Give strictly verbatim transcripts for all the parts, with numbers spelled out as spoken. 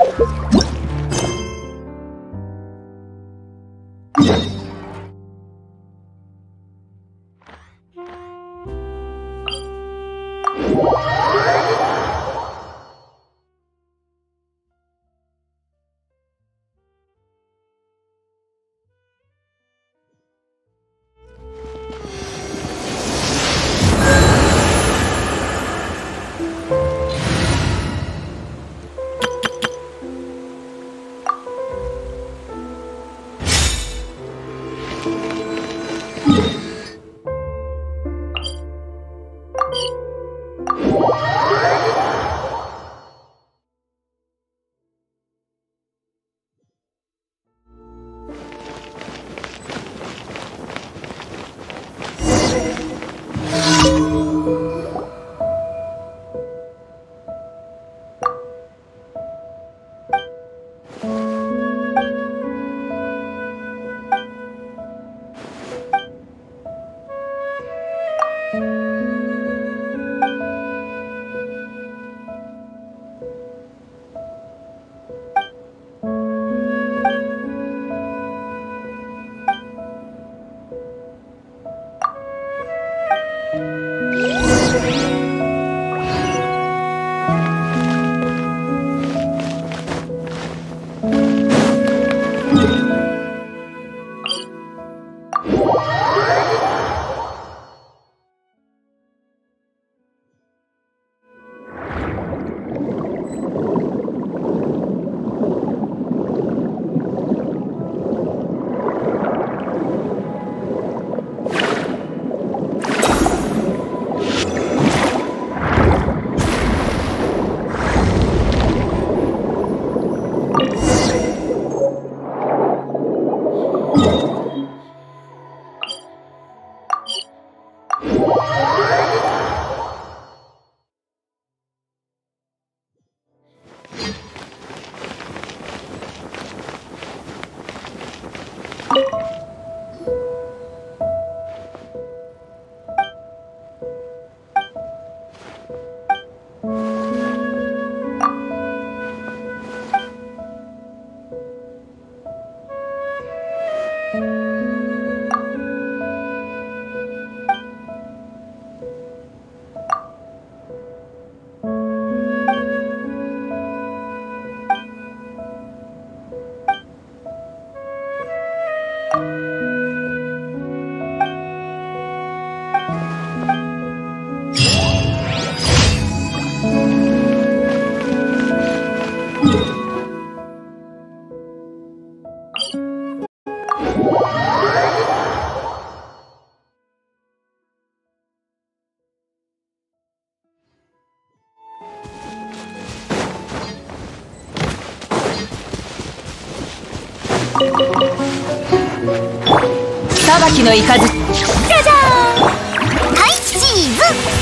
裁きの雷。じゃじゃーん。はい、チーズ。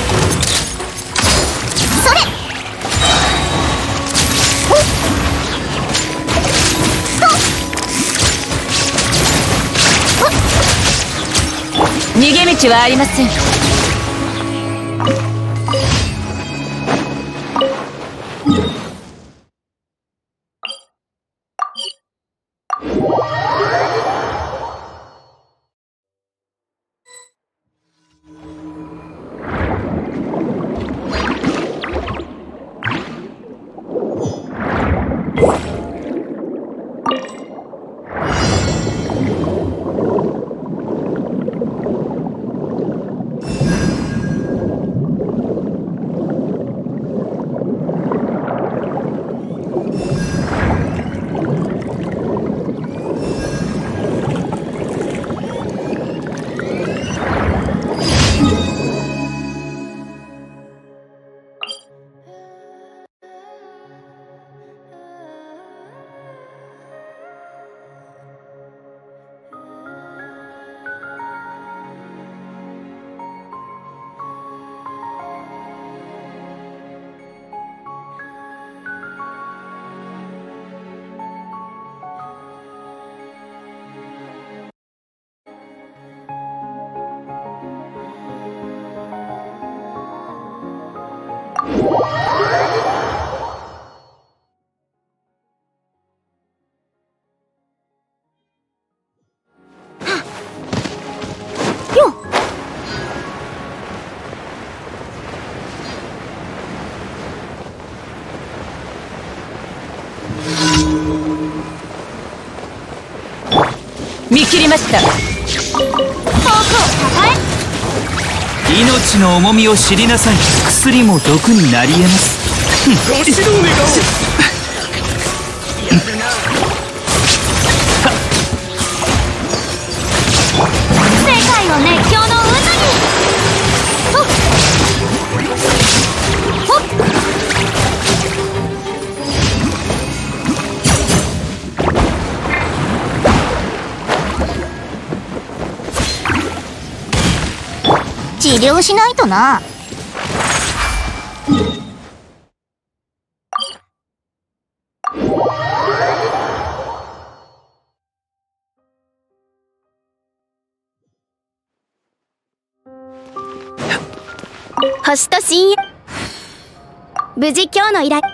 それ。ほっ。と。ほっ。逃げ道はありません。 you 見切りました。遠くを抱え、 命の重みを知りなさい。薬も毒になり得ます。 ご指導願おう。 世界を熱狂の渦に。ほっほっ、治療しないとな。 星と深淵、無事今日の依頼。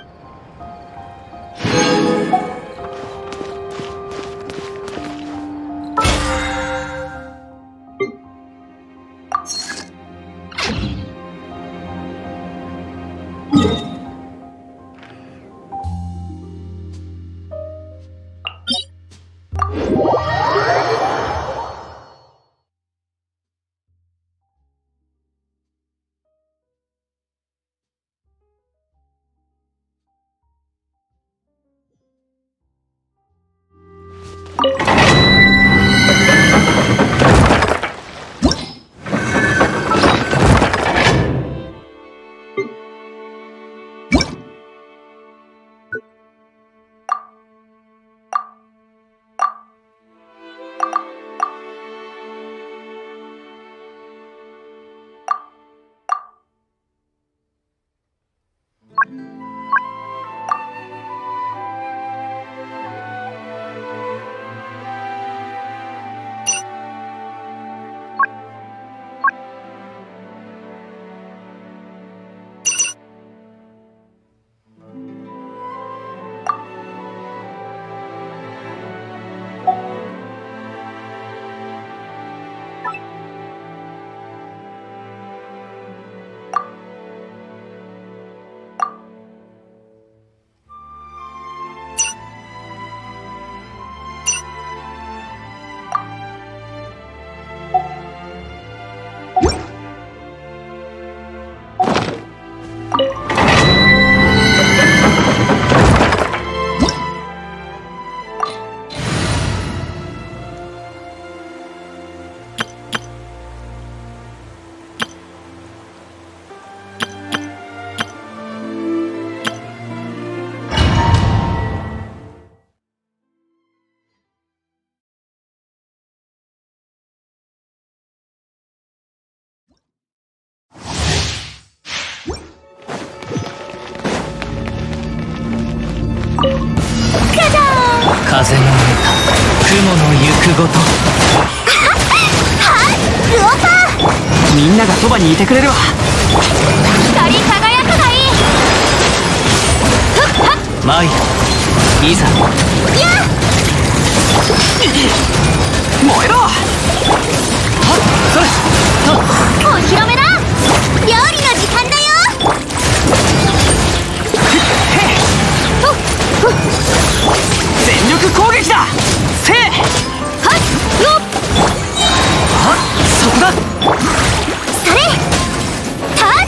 風の歌、雲の行くごと。 ルオパー、 みんながそばにいてくれるわ。 光り輝くがいい。 マイル、いざ。 やっ、 燃えろ。はっ、それ。はっ、 お披露目だ。料理の時間だよ。 全力攻撃だ。せい。はっ、よっ、 はっ、そこだ。 それ、はっ。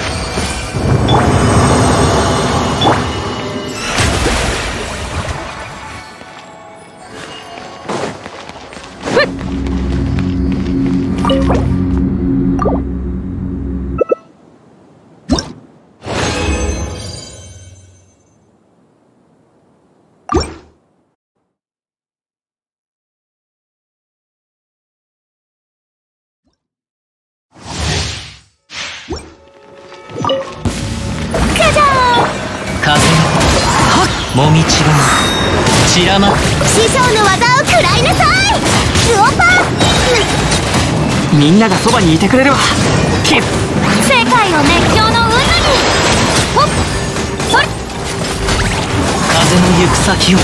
もみちろ散らま。 師匠の技を食らいなさい。ルオパー、 みんながそばにいてくれるわ。キッ、 世界を熱狂の渦に。ほっ、それ。 風の行く先を。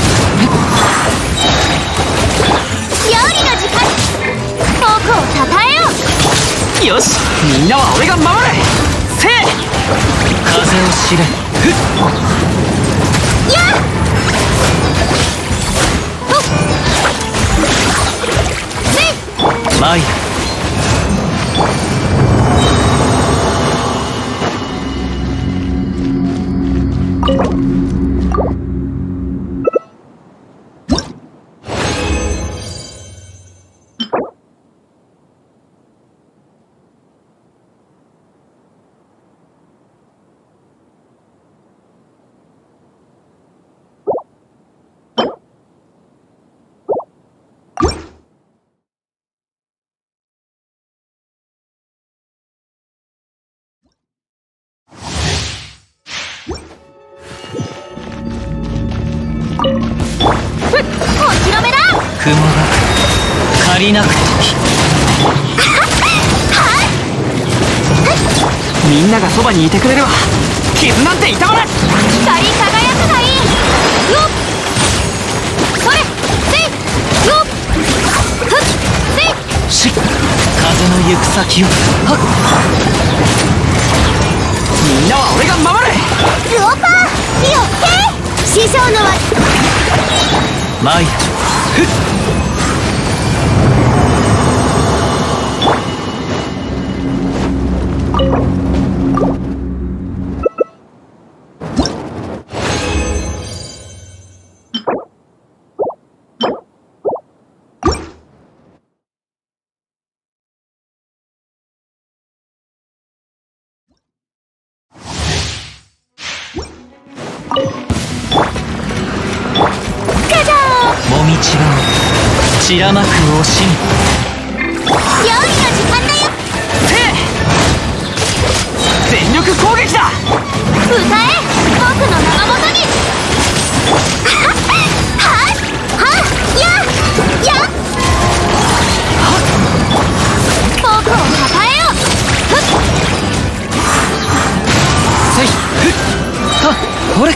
料理の時間、僕をたたえよ。 よし、みんなは俺が守れ。せい。風を知れ。ふっ、 やっ、 雲が借りなく時みんながそばにいてくれれば傷なんて痛まない。 光り輝くがいい。うおっそれせいうおっふっせいし風の行く先をはっみんなは俺が守る。 スオパーリオヘイ師匠のはマイフッもみちばを散らまく惜しみ。 料理の時間だよ。 全力攻撃だ。 歌え僕の名のもとに。 はっはっはっやや僕をたたえよ。ふっせいふっはっほれ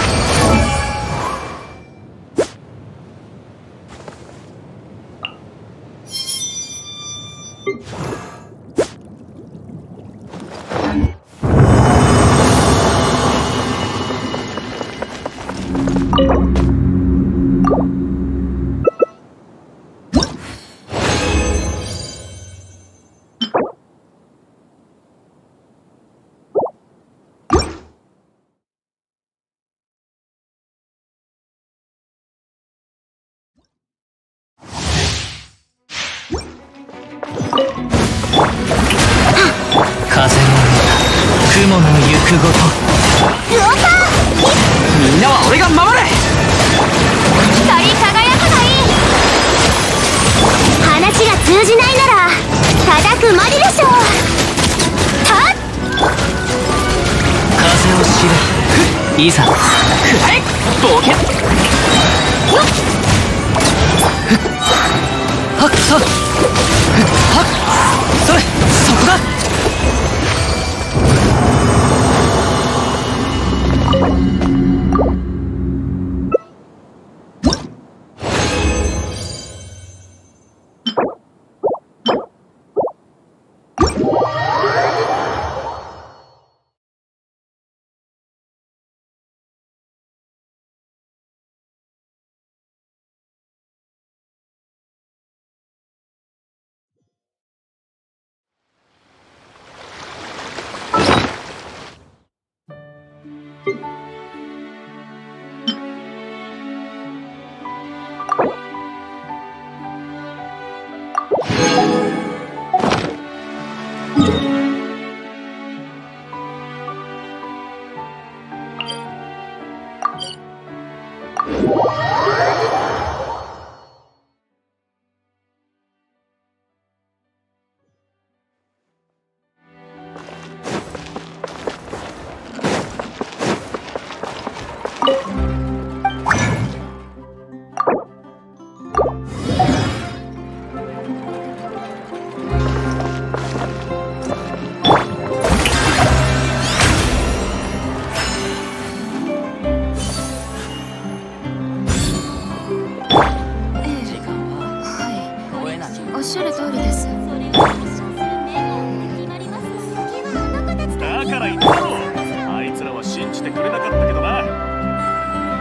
風の雲の行くごとスオパーみんなは俺が守れ。 光り輝くがいい。 話が通じないなら叩くまででしょう。はっ風を知れ。いざくらえ冒険。よっふっはっはっふっはっそれそこだ。 おっしゃる通りです。 だから言ったろ、あいつらは信じてくれなかったけどな。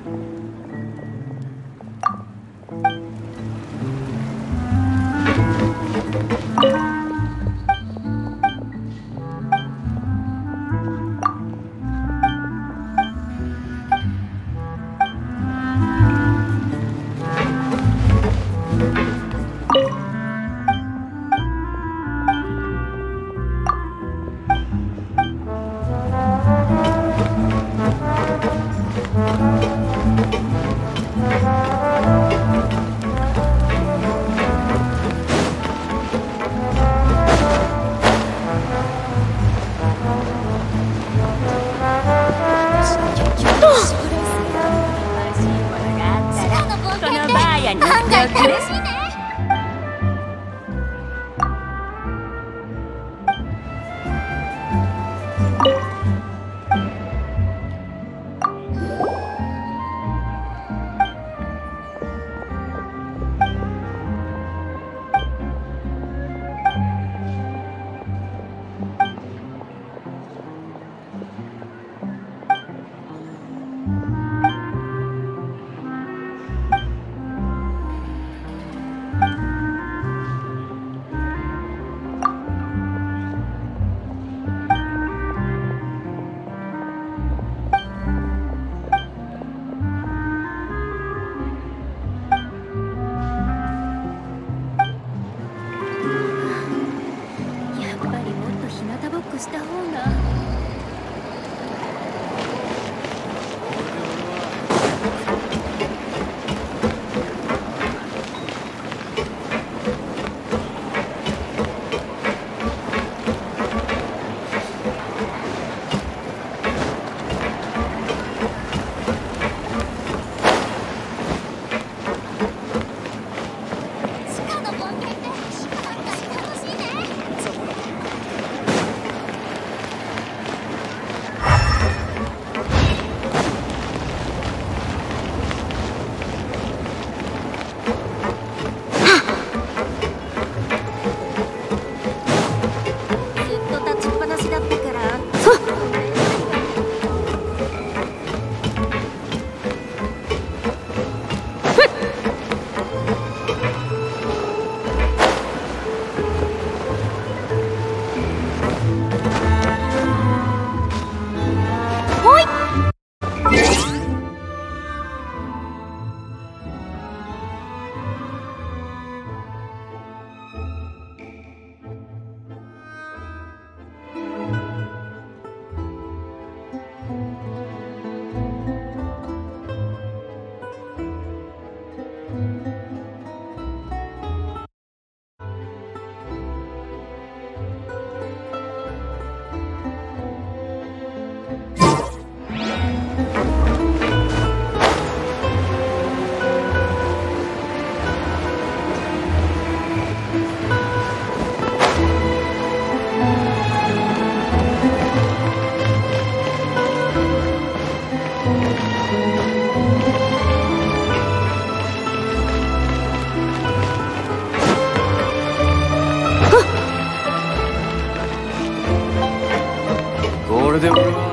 れで俺は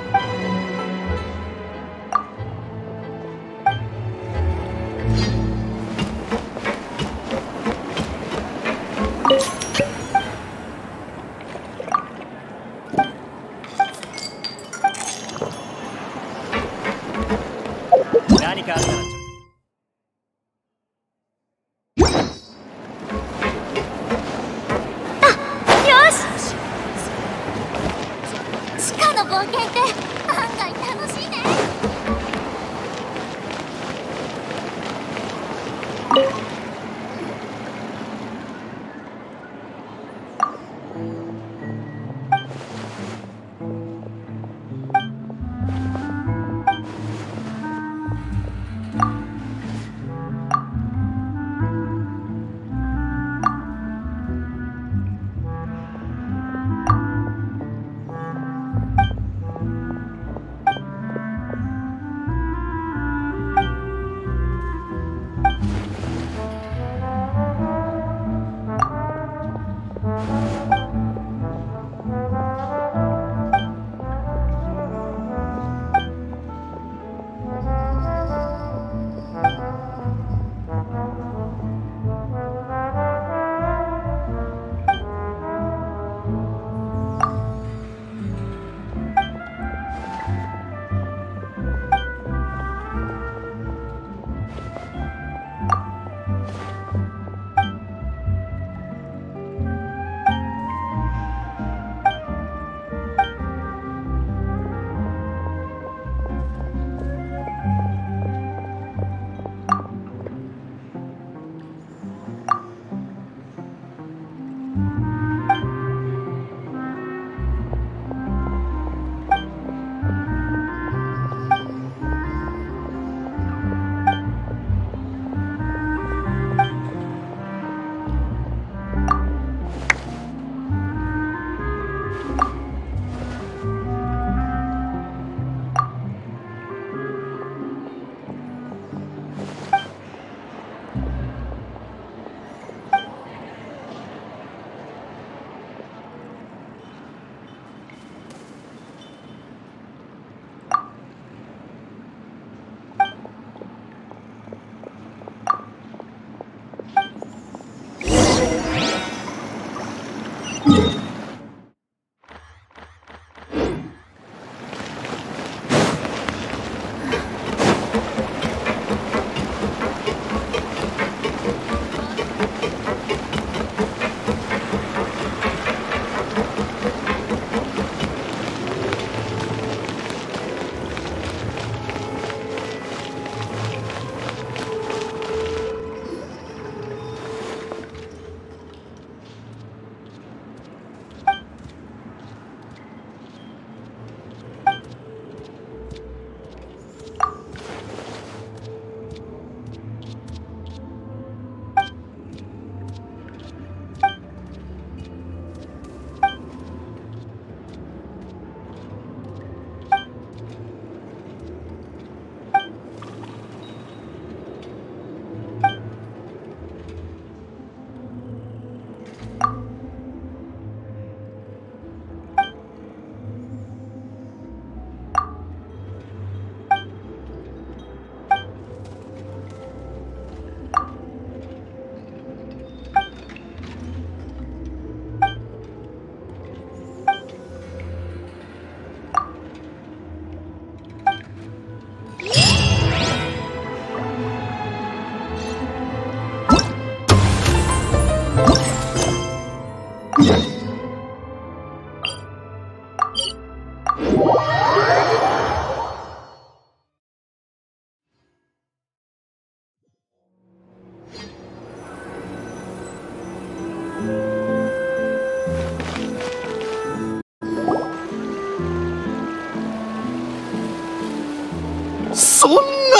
何かあったらちょ冒険って案外楽しいね。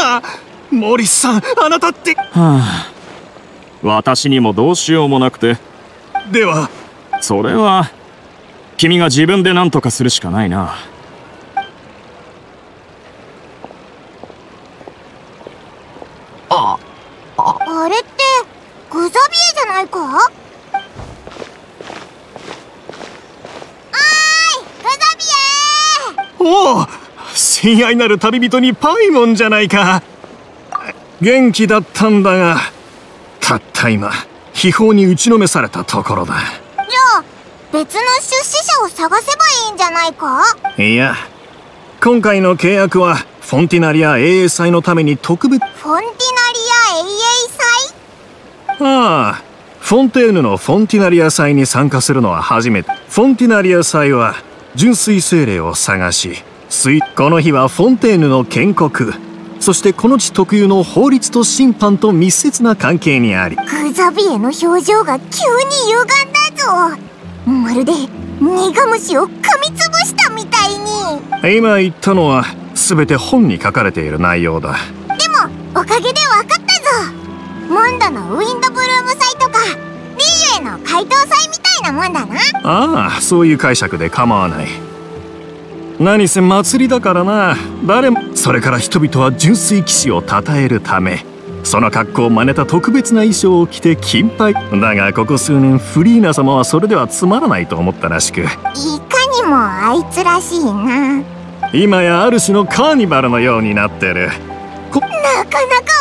だ。モリスさん、あなたって。 はあ、私にもどうしようもなくて。 ではそれは君が自分で何とかするしかないな。 あああれってグザビエじゃないか？おーい、グザビエ！ おお、親愛なる旅人にパイモンじゃないか。元気だったんだが、たった今秘宝に打ちのめされたところだ。 じゃあ別の出資者を探せばいいんじゃないか？ いや、今回の契約はフォンティナリア英雄祭のために特別。 フォンティナリア英雄祭？ ああ、フォンテーヌのフォンティナリア祭に参加するのは初めて。フォンティナリア祭は純粋精霊を探し、水この日はフォンテーヌの建国、そしてこの地特有の法律と審判と密接な関係にあり。 グザビエの表情が急に歪んだぞ。まるで苦虫を噛みつぶしたみたいに。 今言ったのは全て本に書かれている内容だ。 でもおかげで分かったぞ。モンドのウィンドブルーム祭とかリーユへの怪盗祭みたいなもんだな。 ああ、そういう解釈で構わない。何せ祭りだからな。誰も。それから人々は純粋騎士を称えるため、その格好を真似た特別な衣装を着て金杯。だがここ数年フリーナ様はそれではつまらないと思ったらしく、 いかにもあいつらしいな。 今やある種のカーニバルのようになってる。こなかなか面白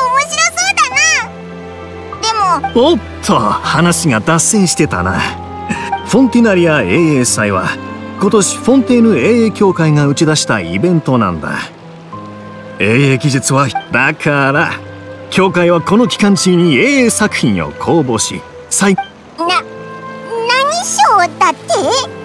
そうだな。でもおっと、話が脱線してたな。フォンティナリア英雄祭は今年フォンテーヌ英雄協会が打ち出したイベントなんだ。英雄技術はだから協会はこの期間中に英雄作品を公募し、最な何賞だって？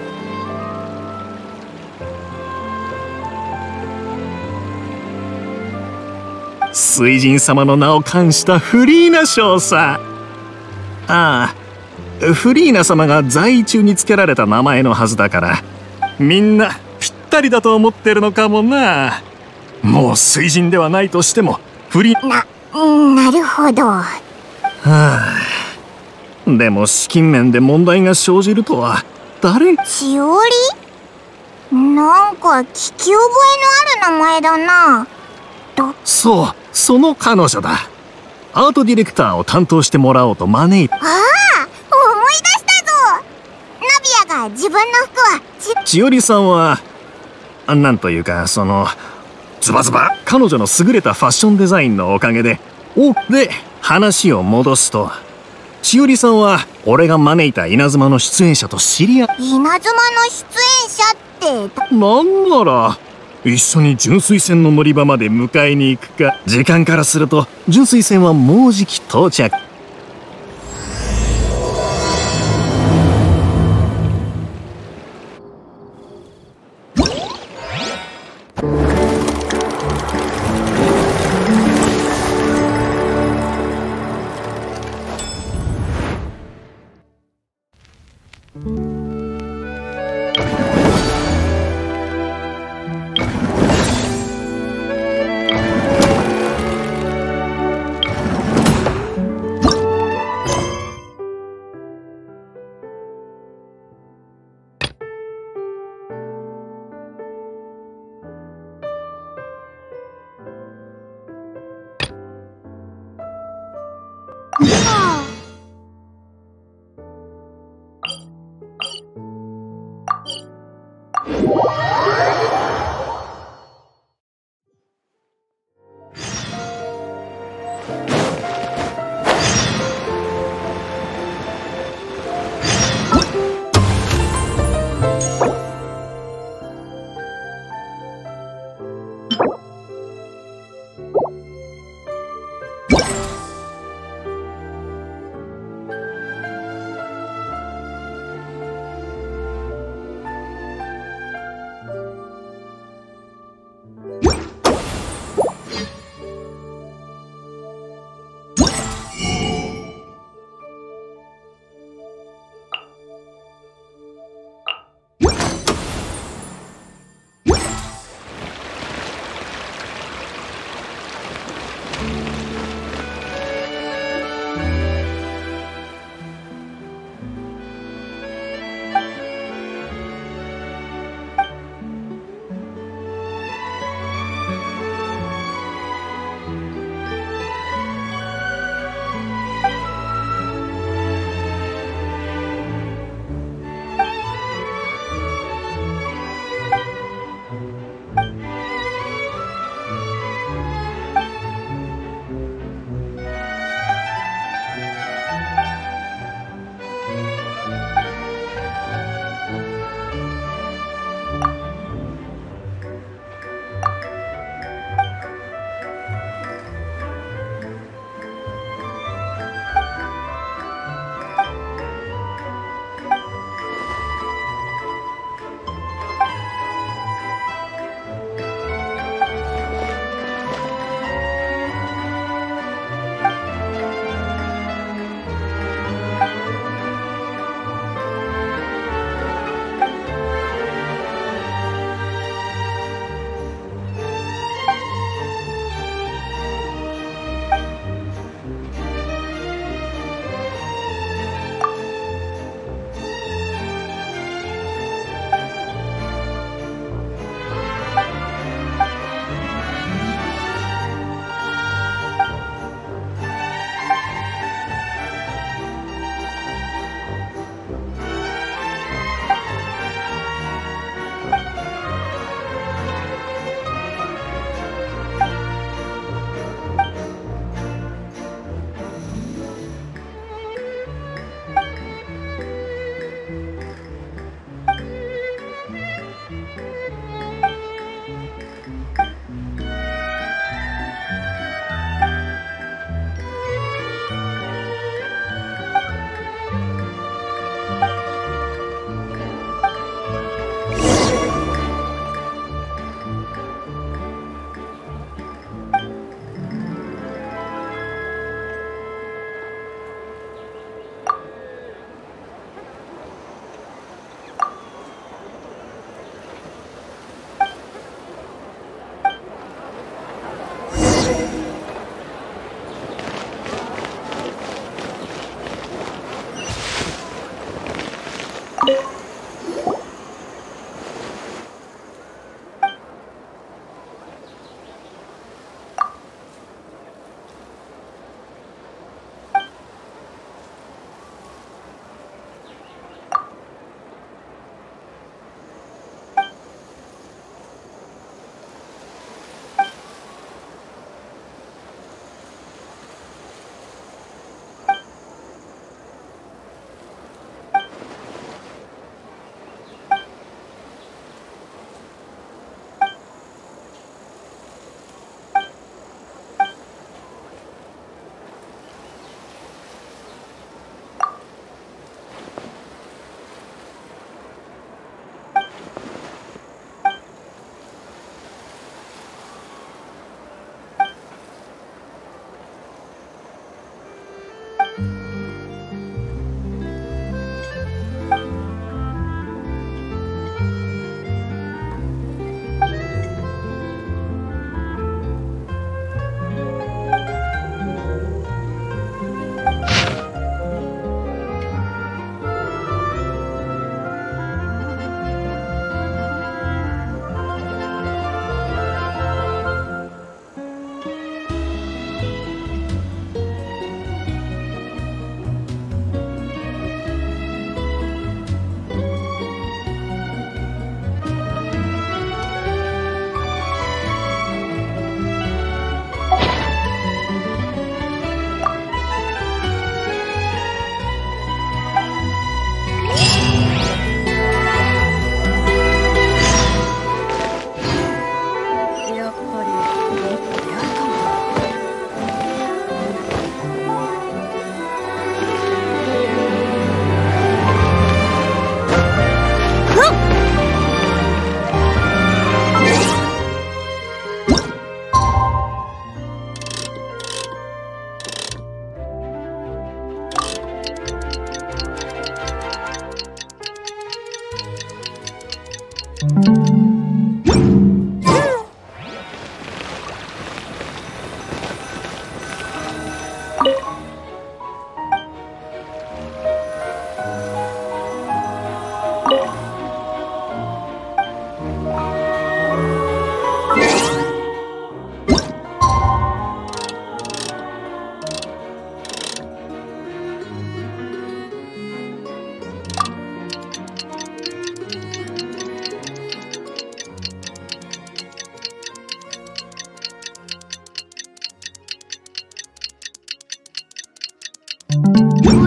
水神様の名を冠したフリーナ賞さ。ああ、フリーナ様が在位中に付けられた名前のはずだから、みんなぴったりだと思ってるのかもな。もう水神ではないとしてもフリーな、なるほど。はあ、でも資金面で問題が生じるとは誰。 しおり？なんか聞き覚えのある名前だな。どそう、その彼女だ。アートディレクターを担当してもらおうと招いた。 ああ、思い出したぞ。ナビアが自分の服はち千織さんはなんというか、そのズバズバ彼女の優れたファッションデザインのおかげで。おで話を戻すと、千織さんは俺が招いた稲妻の出演者と知り合い。 稲妻の出演者ってなんなら一緒に純粋船の乗り場まで迎えに行くか。時間からすると純粋船はもうじき到着。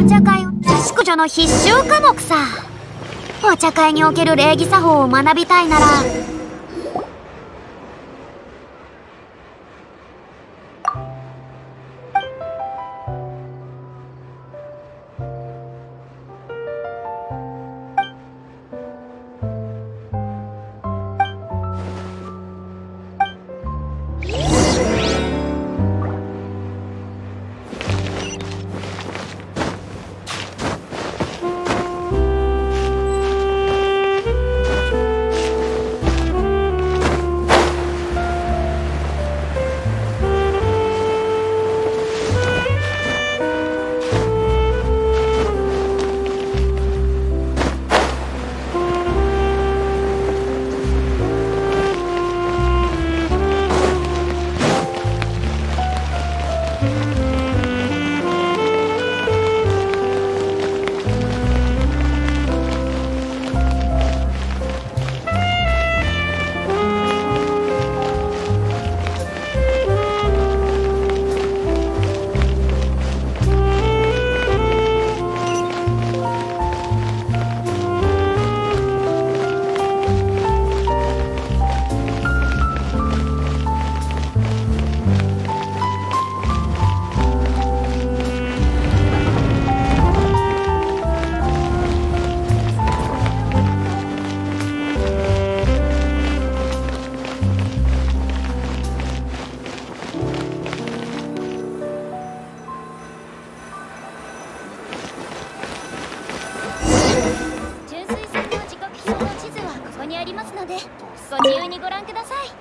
お茶会淑女の必修科目さ。お茶会における礼儀作法を学びたいならご自由にご覧ください。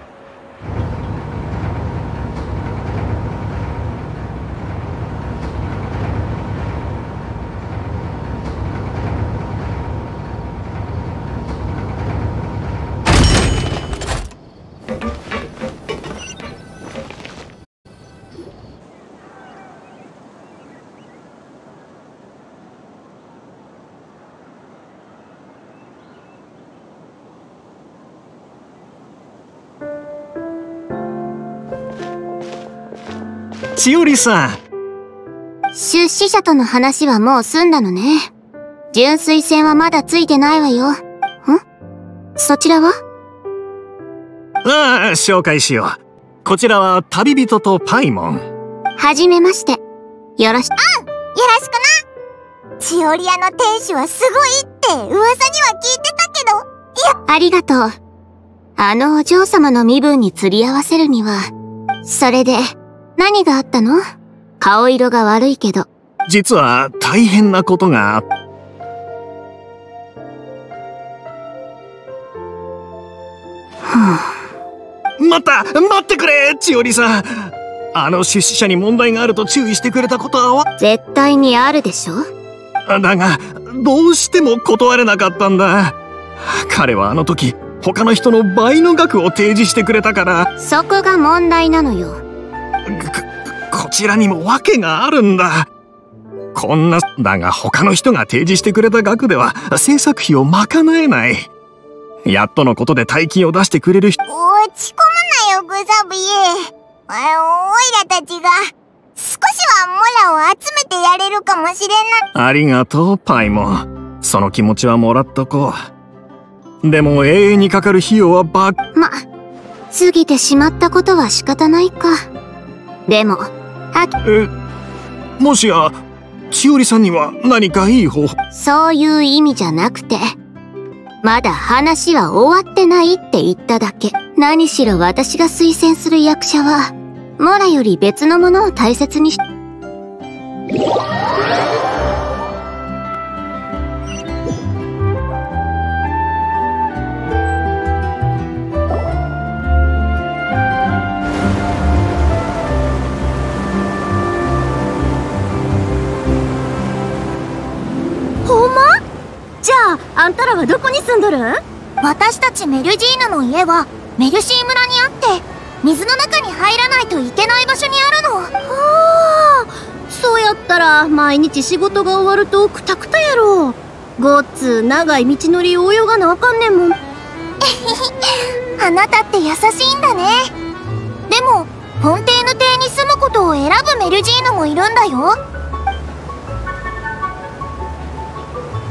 千織さん。 出資者との話はもう済んだのね。純粋船はまだついてないわよ。ん？そちらは？ ああ、紹介しよう。こちらは旅人とパイモン。 はじめまして。よろしく。うん、よろしくな。千織屋の店主はすごいって噂には聞いてたけど。いや、ありがとう。あのお嬢様の身分に釣り合わせるには。それで、何があったの？顔色が悪いけど。 実は大変なことがあっ待った待ってくれ千織さん。あの出資者に問題があると注意してくれたことは絶対にあるでしょ。 だがどうしても断れなかったんだ。彼はあの時他の人の倍の額を提示してくれたから。 そこが問題なのよ。 こ、こちらにも訳があるんだ。こんなだが他の人が提示してくれた額では制作費を賄えない。やっとのことで大金を出してくれる人。落ち込むなよグザビエ。おいらたちが少しはモラを集めてやれるかもしれない。ありがとうパイモン。その気持ちはもらっとこう。でも永遠にかかる費用はばま、過ぎてしまったことは仕方ないか。でもあえもしや千織さんには何かいい方法？ そういう意味じゃなくて、まだ話は終わってないって言っただけ。何しろ私が推薦する役者はモラより別のものを大切にし。ほんま？じゃああんたらはどこに住んどるん？私たちメルジーヌの家はメルシー村にあって、水の中に入らないといけない場所にあるの。はあ、そうやったら毎日仕事が終わるとクタクタやろ。ごっつ長い道のりを泳がなあかんねんもん。あなたって優しいんだね。でもフォンテーヌ邸に住むことを選ぶメルジーヌもいるんだよ。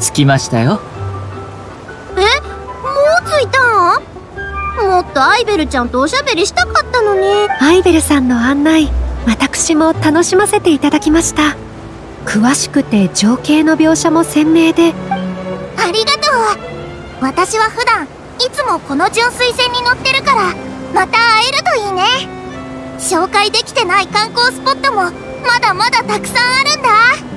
着きましたよ。 え、もう着いたん？もっとアイベルちゃんとおしゃべりしたかったのに。 アイベルさんの案内、私も楽しませていただきました。詳しくて情景の描写も鮮明で。 ありがとう。私は普段いつもこの純粋船に乗ってるから、また会えるといいね。紹介できてない観光スポットもまだまだたくさんあるんだ。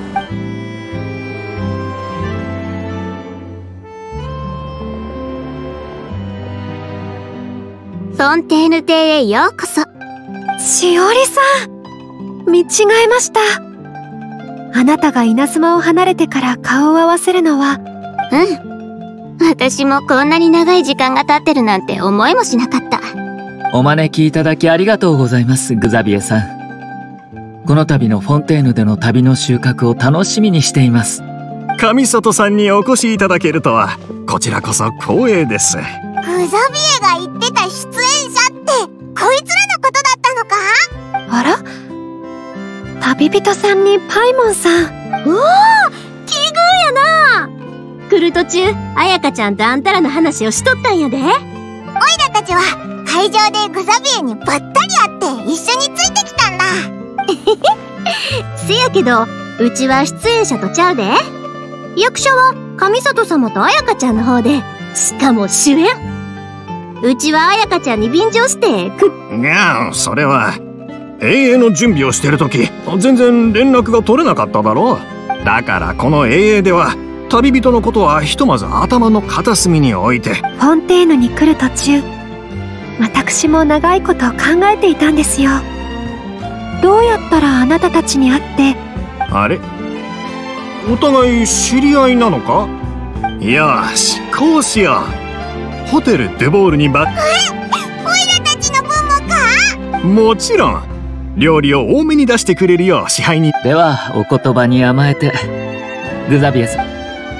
フォンテーヌ邸へようこそ。 しおりさん、見違えました。あなたが稲妻を離れてから顔を合わせるのは。 うん。私もこんなに長い時間が経ってるなんて思いもしなかった。 お招きいただきありがとうございます、グザビエさん。この度のフォンテーヌでの旅の収穫を楽しみにしています。 上里さんにお越しいただけるとは、こちらこそ光栄です。 グザビエが言ってた出演者ってこいつらのことだったのか？ あら？旅人さんにパイモンさん。 おお、奇遇やな。来る途中、彩香ちゃんとあんたらの話をしとったんやで。おいらたちは会場でグザビエにばったり会って一緒についてきたんだ。せやけど、うちは出演者とちゃうで。役者は上里様と彩香ちゃんの方で、しかも主演。うちは彩香ちゃんに便乗してくっ。 いや、それは永遠の準備をしてる時全然連絡が取れなかっただろう。だからこの永遠では旅人のことはひとまず頭の片隅に置いて。 フォンテーヌに来る途中、私も長いこと考えていたんですよ。どうやったらあなたたちに会って。 あれ、お互い知り合いなのか？よし、こうしよう。ホテルデボールにば。 え、おいらたちの分もか？ もちろん。料理を多めに出してくれるよう支配人。 ではお言葉に甘えて、グザビエさん。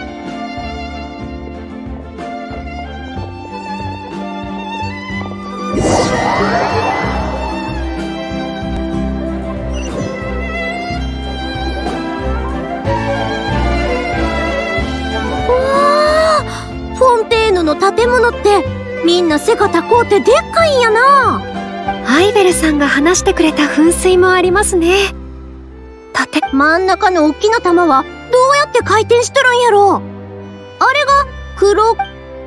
の建物ってみんな背が高うてでっかいんやな。 アイベルさんが話してくれた噴水もありますね。建真ん中の大きな玉はどうやって回転しとるんやろ。あれが黒。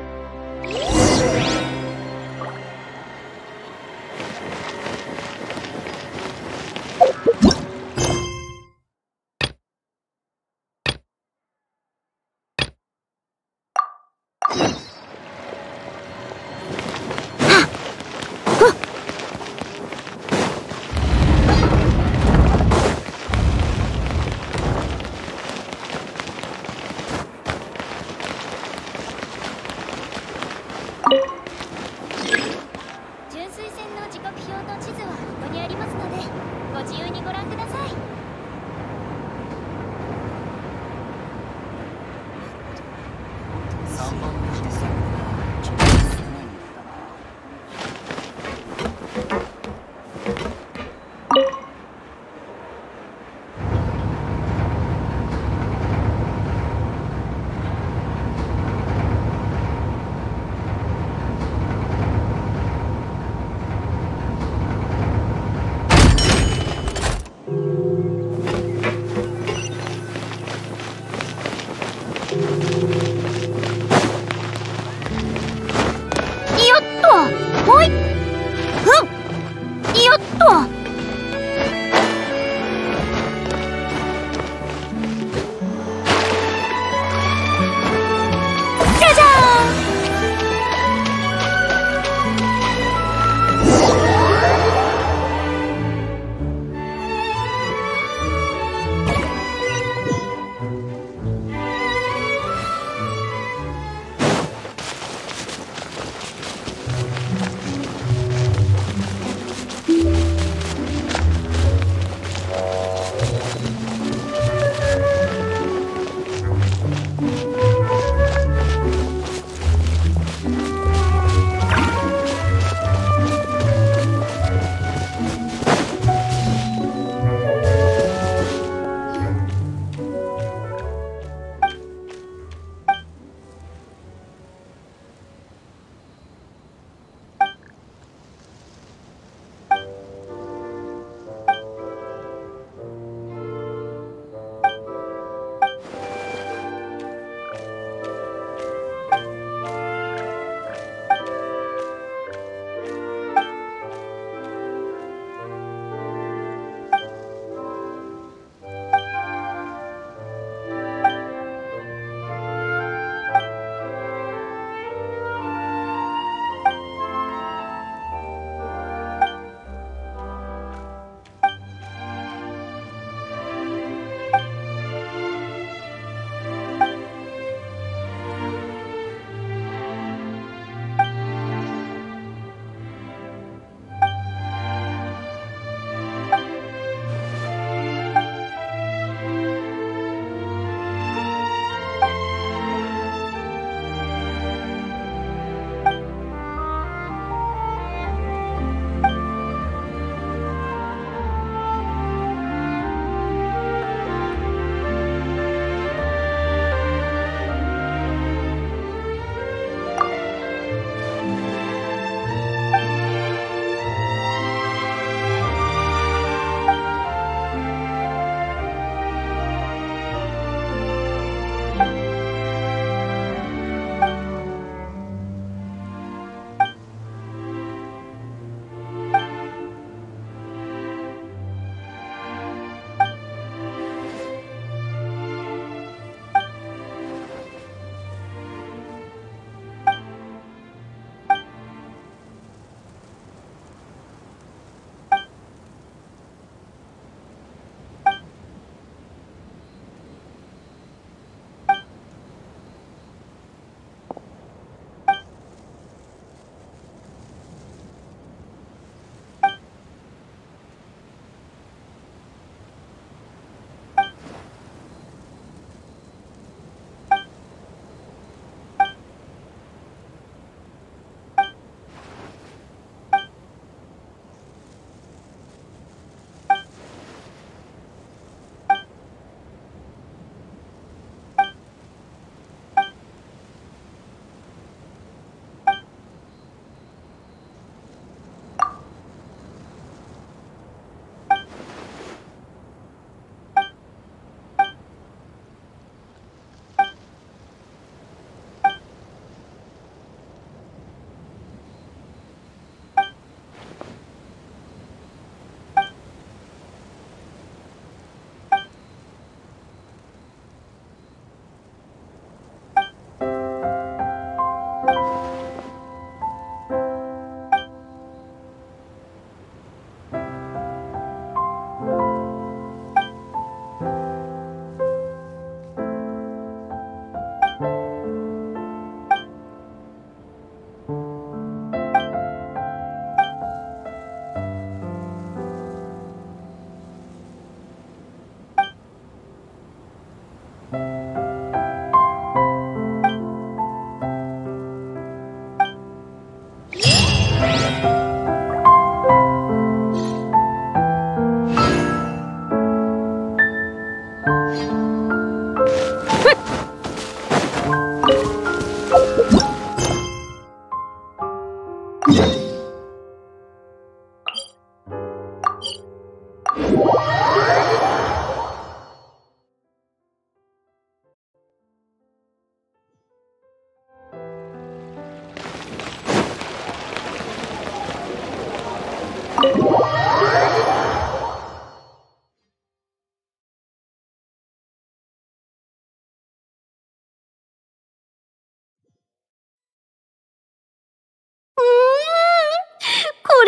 純粋船の時刻表と地図はここにありますので、ご自由にご覧ください。さんばんめです。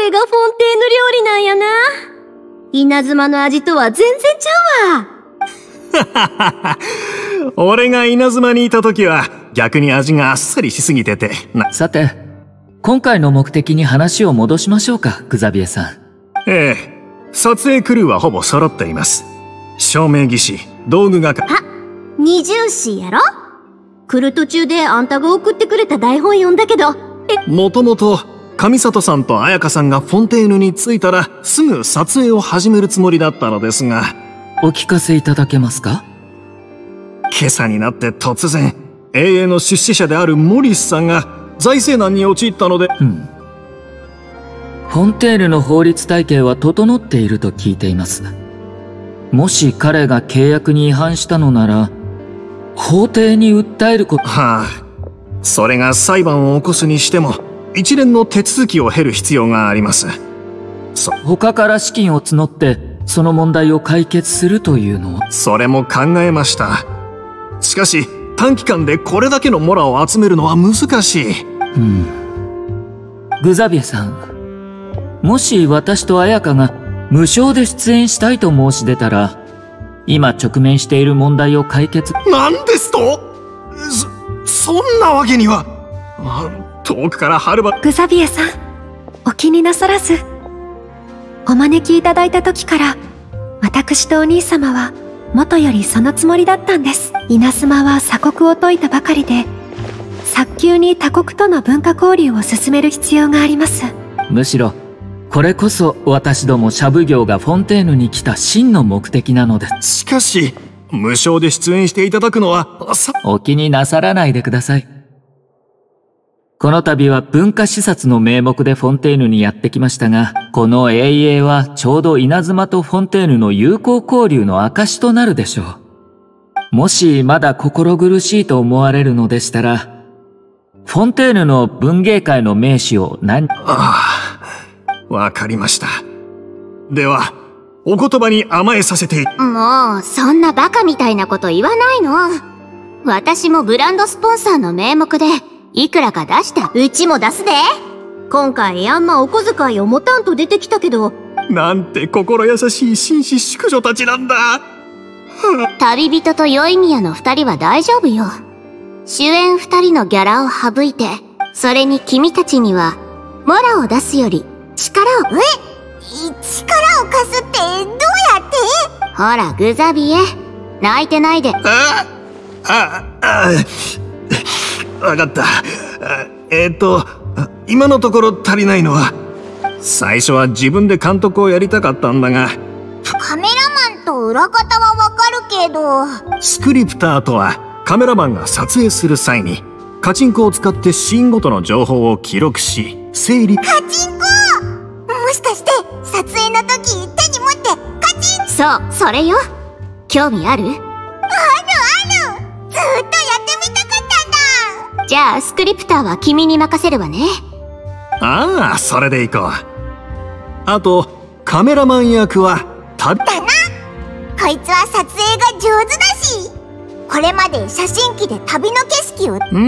れがフォンテーヌ料理なんやな。稲妻の味とは全然ちゃうわ。 俺が稲妻にいた時は逆に味があっさりしすぎててな。 さて、今回の目的に話を戻しましょうか、グザビエさん。 ええ、撮影クルーはほぼ揃っています。照明技師、道具係。 あ、二重視やろ。来る途中であんたが送ってくれた台本読んだけど、え、 もともと上里さんと彩香さんがフォンテーヌに着いたらすぐ撮影を始めるつもりだったのですが、 お聞かせいただけますか？ 今朝になって突然永遠の出資者であるモリスさんが財政難に陥ったので、 うん。フォンテーヌの法律体系は整っていると聞いています。もし彼が契約に違反したのなら、法廷に訴えること。 はあ、それが裁判を起こすにしても一連の手続きを経る必要があります。そ他から資金を募ってその問題を解決するというのは？ それも考えました。しかし短期間でこれだけのモラを集めるのは難しい。 うん。グザビエさん、もし私と彩香が無償で出演したいと申し出たら、今直面している問題を解決。 何ですと？そ、そんなわけには。遠くからはるば。 グザビエさん、お気になさらず。お招きいただいた時から、私とお兄様は元よりそのつもりだったんです。稲妻は鎖国を解いたばかりで、早急に他国との文化交流を進める必要があります。 むしろ、これこそ私どもシャブ業がフォンテーヌに来た真の目的なのです。 しかし、無償で出演していただくのは、さ、 お気になさらないでください。この度は文化視察の名目でフォンテーヌにやってきましたが、この永遠はちょうど稲妻とフォンテーヌの友好交流の証となるでしょう。もしまだ心苦しいと思われるのでしたら、フォンテーヌの文芸界の名士を何… ああ、わかりました。では、お言葉に甘えさせて。 もう、そんなバカみたいなこと言わないの。私もブランドスポンサーの名目で、いくらか出した。うちも出すで。今回あんまお小遣いを持たんと出てきたけど。 なんて心優しい紳士淑女たちなんだ。 旅人と宵宮の二人は大丈夫よ。主演二人のギャラを省いて、それに君たちには、モラを出すより、力を、え力を貸すって、どうやって？ほら、グザビエ。泣いてないで。 ああ、あ、わかった。えーっと、今のところ足りないのは、最初は自分で監督をやりたかったんだが、 カメラマンと裏方はわかるけど。 スクリプターとはカメラマンが撮影する際にカチンコを使ってシーンごとの情報を記録し整理。 カチンコ！もしかして撮影の時手に持ってカチン…そう、それよ。興味ある？あるある！ずーっとやってみたかったんだ。じゃあスクリプターは君に任せるわね。 ああ、それでいこう。あとカメラマン役はただな。こいつは撮影が上手だし、これまで写真機で旅の景色を… うん、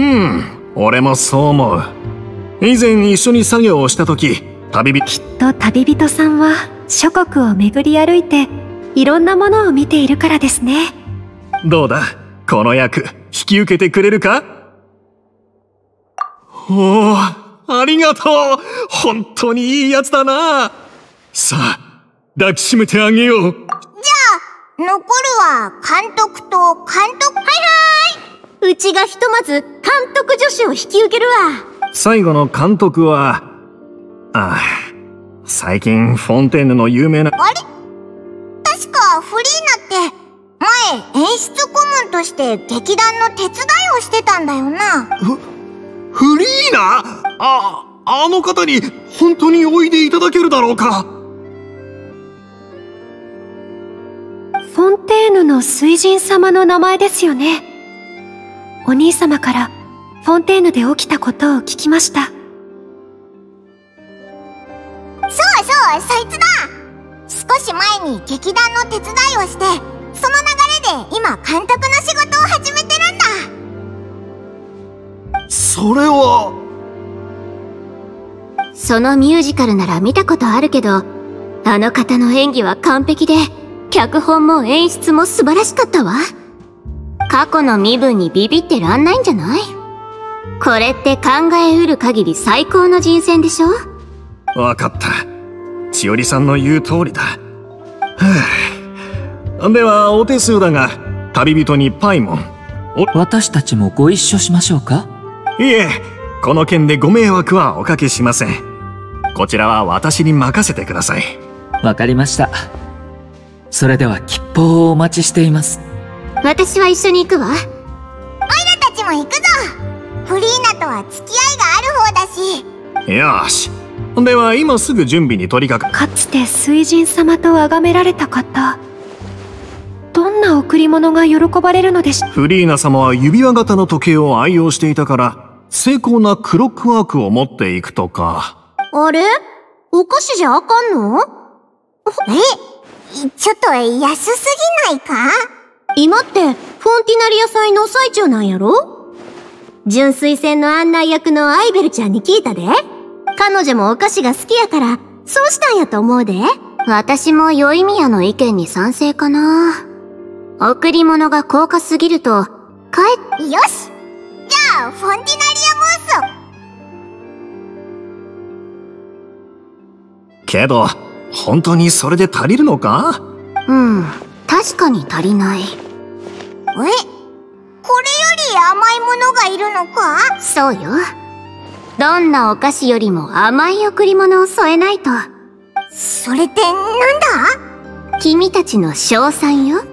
俺もそう思う。以前一緒に作業をした時、旅人… きっと旅人さんは諸国を巡り歩いていろんなものを見ているからですね。 どうだ、この役引き受けてくれるか？おお、ありがとう。本当にいいやつだな。さあ、抱きしめてあげよう。 じゃあ残るは監督と監督。はいはい、うちがひとまず監督助手を引き受けるわ。 最後の監督は、ああ、最近フォンテーヌの有名な… あれ？確かフリーナって前演出顧問として劇団の手伝いをしてたんだよな。 フ、フリーナ？あ、あの方に本当においでいただけるだろうか？ フォンテーヌの水神様の名前ですよね。お兄様からフォンテーヌで起きたことを聞きました。 そうそう、そいつだ。少し前に劇団の手伝いをして、その流れで今監督の仕事を始めてるんだ。 それは… そのミュージカルなら見たことあるけど、あの方の演技は完璧で、脚本も演出も素晴らしかったわ。過去の身分にビビってらんないんじゃない？これって考えうる限り最高の人選でしょ？ わかった。千織さんの言う通りだ。はあ、ではお手数だが、旅人にパイモン。 私たちもご一緒しましょうか？ いえ、この件でご迷惑はおかけしません。こちらは私に任せてください。 わかりました。それでは吉報をお待ちしています。 私は一緒に行くわ。 オイラたちも行くぞ。フリーナとは付き合いがある方だし。 よし。では今すぐ準備に取り掛か。 かつて水神様と崇められた方、どんな贈り物が喜ばれるのでしょう？ フリーナ様は指輪型の時計を愛用していたから、精巧なクロックワークを持っていくとか。 あれ？お菓子じゃあかんの？ え？ちょっと安すぎないか？ 今ってフォンティナリア祭の最中なんやろ？純粋戦の案内役のアイベルちゃんに聞いたで。彼女もお菓子が好きやから、そうしたんやと思うで。私も宵宮の意見に賛成かな。贈り物が高価すぎると、かえ、 よし！じゃあ、フォンティナリアムース！ けど、本当にそれで足りるのか？ うん、確かに足りない。え？ これより甘いものがいるのか？ そうよ。どんなお菓子よりも甘い贈り物を添えないと。 それってなんだ？ 君たちの賞賛よ。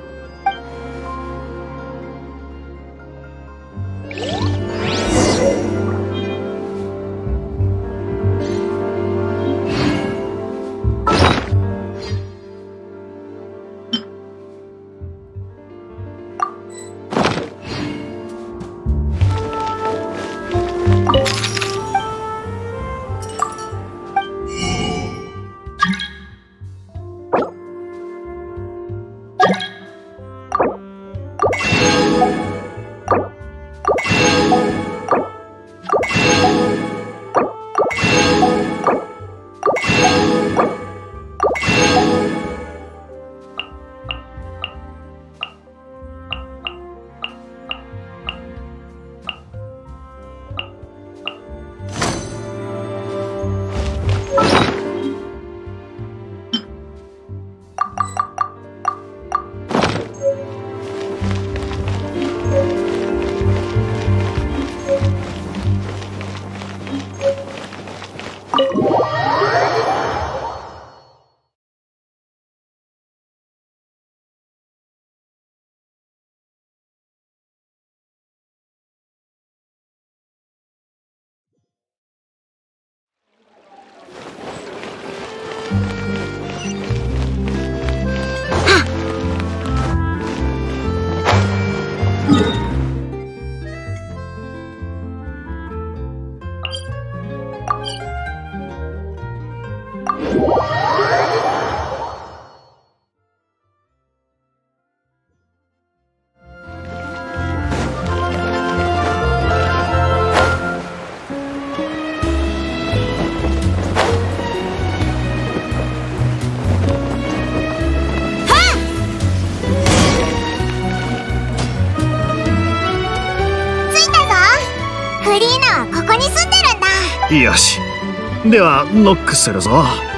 よし。ではノックするぞ。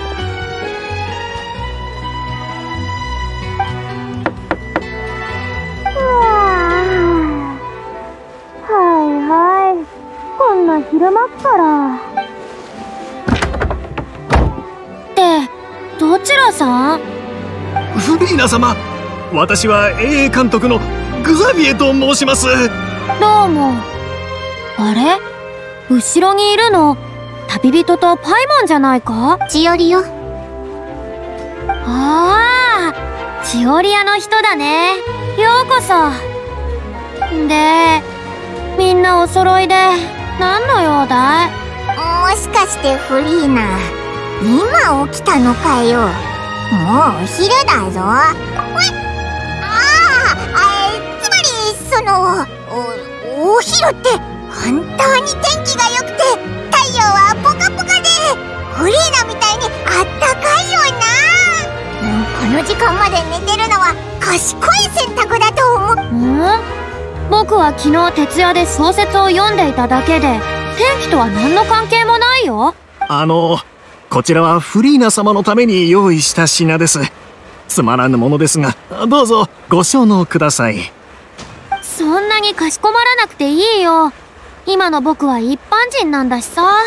はいはい。こんな昼間っからってどちらさん？ フリーナ様、私は映画監督のグザビエと申します。 どうも。あれ？後ろにいるの旅人とパイモンじゃないか？千織よ。ああ、千織屋の人だね。ようこそ。で、みんなお揃いで何の用だい？ もしかしてフリーナ、今起きたのかよ。もうお昼だぞ。ああ、つまりそのお、お昼って本当に天気が良くて太陽はポカポカでフリーナみたいにあったかいよな。うん、この時間まで寝てるのは賢い選択だと思う。 ん？僕は昨日徹夜で小説を読んでいただけで、天気とは何の関係もないよ。 あのこちらはフリーナ様のために用意した品です。つまらぬものですが、どうぞご承納ください。 そんなにかしこまらなくていいよ。今の僕は一般人なんだしさ。うわ、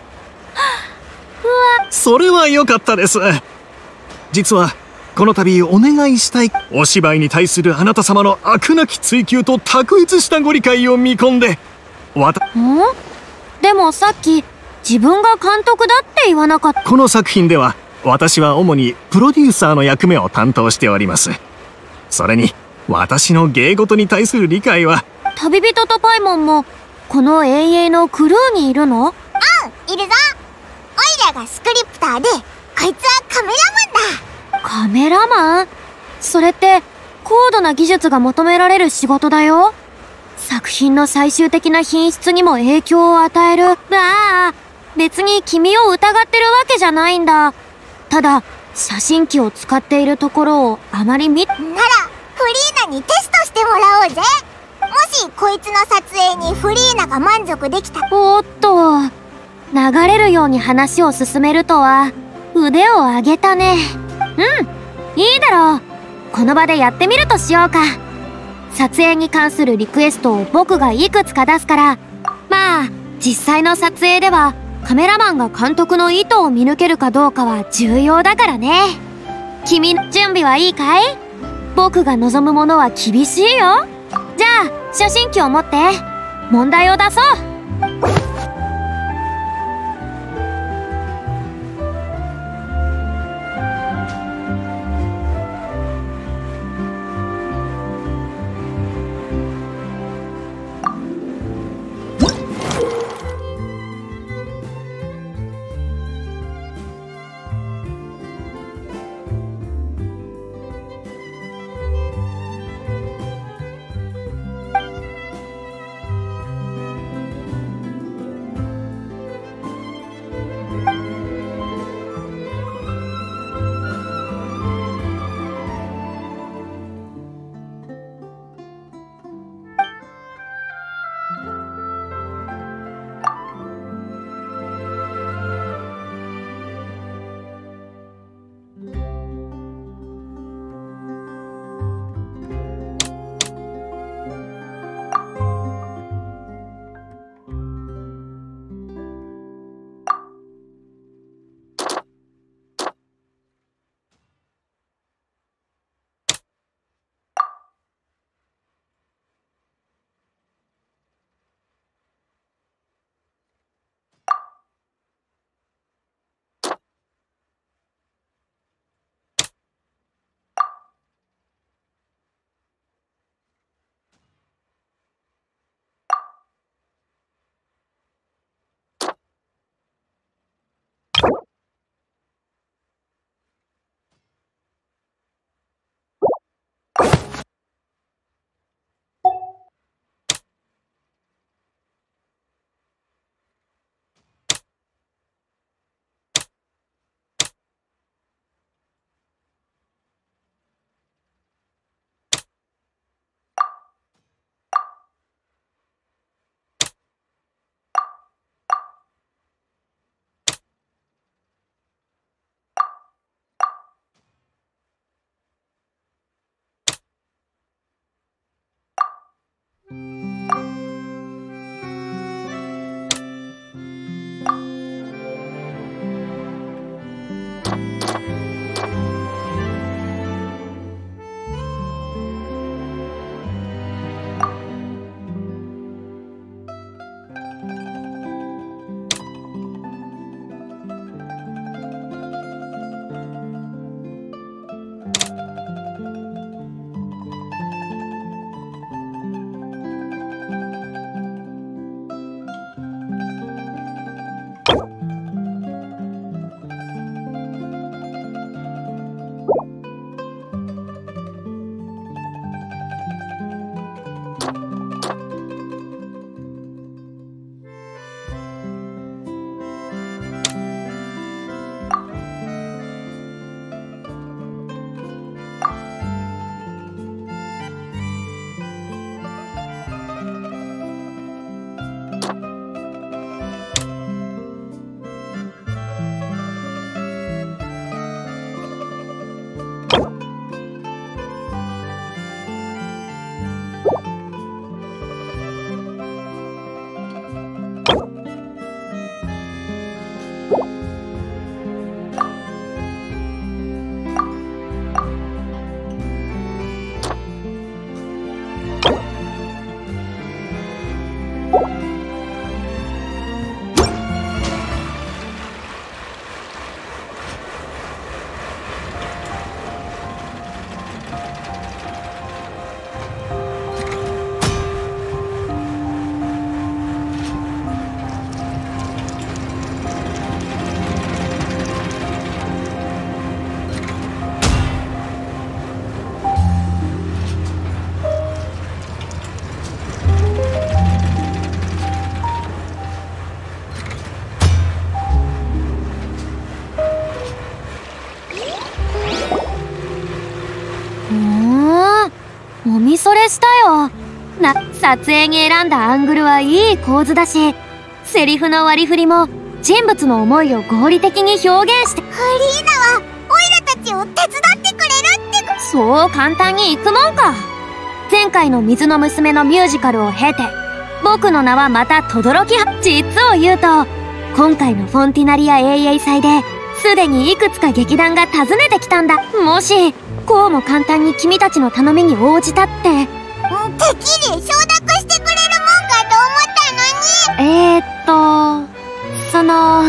それは良かったです。実はこの度お願いしたいお芝居に対するあなた様の飽くなき追求と卓越したご理解を見込んで、わたん？でもさっき自分が監督だって言わなかった。 この作品では私は主にプロデューサーの役目を担当しております。それに私の芸事に対する理解は。 旅人とパイモンもこの永遠のクルーにいるの？ うん、いるぞ。オイラがスクリプターで、こいつはカメラマンだ。 カメラマン？それって高度な技術が求められる仕事だよ。作品の最終的な品質にも影響を与える。ああ、別に君を疑ってるわけじゃないんだ。ただ写真機を使っているところをあまり見ならフリーナにテストしてもらおうぜ。もしこいつの撮影にフリーナが満足できた。 おっと、流れるように話を進めるとは腕を上げたね。うん、いいだろう。この場でやってみるとしようか。撮影に関するリクエストを僕がいくつか出すから、まあ実際の撮影ではカメラマンが監督の意図を見抜けるかどうかは重要だからね。君の準備はいいかい？僕が望むものは厳しいよ。じゃあ写真機を持って問題を出そう。 ふーん、おみそれしたよ。な、撮影に選んだアングルはいい構図だし、セリフの割り振りも人物の思いを合理的に表現して。 フリーナはオイラたちを手伝ってくれるってこ。 そう簡単にいくもんか。前回の水の娘のミュージカルを経て、僕の名はまた轟き。実を言うと、今回のフォンティナリア永遠祭ですでにいくつか劇団が訪ねてきたんだ。もしこうも簡単に君たちの頼みに応じたって、 てっきり承諾してくれるもんかと思ったのに。 えーっとその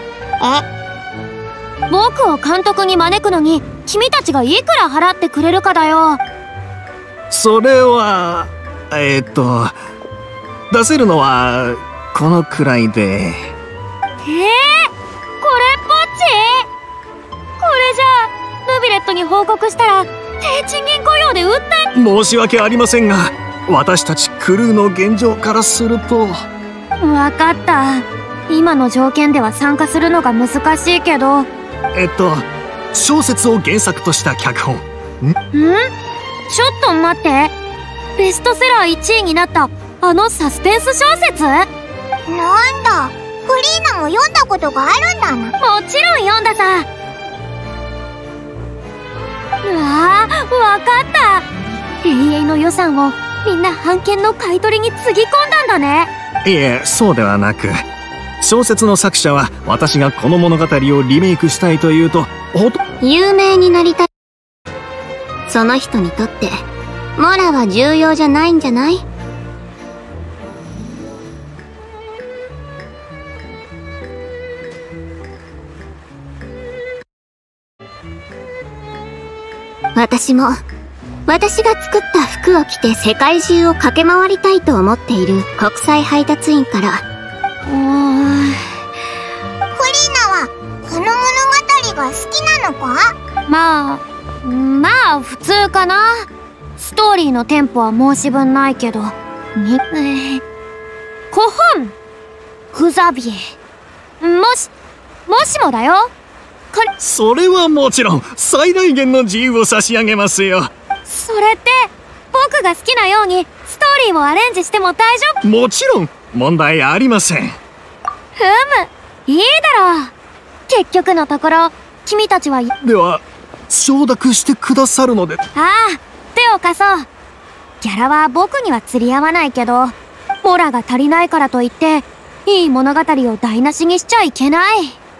え僕を監督に招くのに君たちがいくら払ってくれるかだよ。 それはえー、っと出せるのはこのくらいで。 えー、これっぽっち？これじゃあヌビレットに報告したら低賃金雇用で訴え。 申し訳ありませんが、私たちクルーの現状からすると。 わかった。今の条件では参加するのが難しいけど。 えっと小説を原作とした脚本。ん？ん？ ちょっと待って。ベストセラーいちいになったあのサスペンス小説？ なんだ、フリーナも読んだことがあるんだな。 もちろん読んださ。うわー、わかった。永遠の予算をみんな版権の買い取りにつぎ込んだんだね。 いえ、そうではなく、小説の作者は私がこの物語をリメイクしたいというと、ほと有名になりたい。その人にとってモラは重要じゃないんじゃない？私も私が作った服を着て世界中を駆け回りたいと思っている国際配達員から。 おー、 フリーナはこの物語が好きなのか？ まあまあ普通かな。ストーリーのテンポは申し分ないけど、に、えー、古本フザビエ、もしもしもだよ。これそれはもちろん最大限の自由を差し上げますよ。 それって僕が好きなようにストーリーをアレンジしても大丈夫？ もちろん問題ありません。 ふむ、いいだろう。結局のところ君たちは。 では承諾してくださるので。 ああ、手を貸そう。ギャラは僕には釣り合わないけど、モラが足りないからといっていい物語を台無しにしちゃいけない。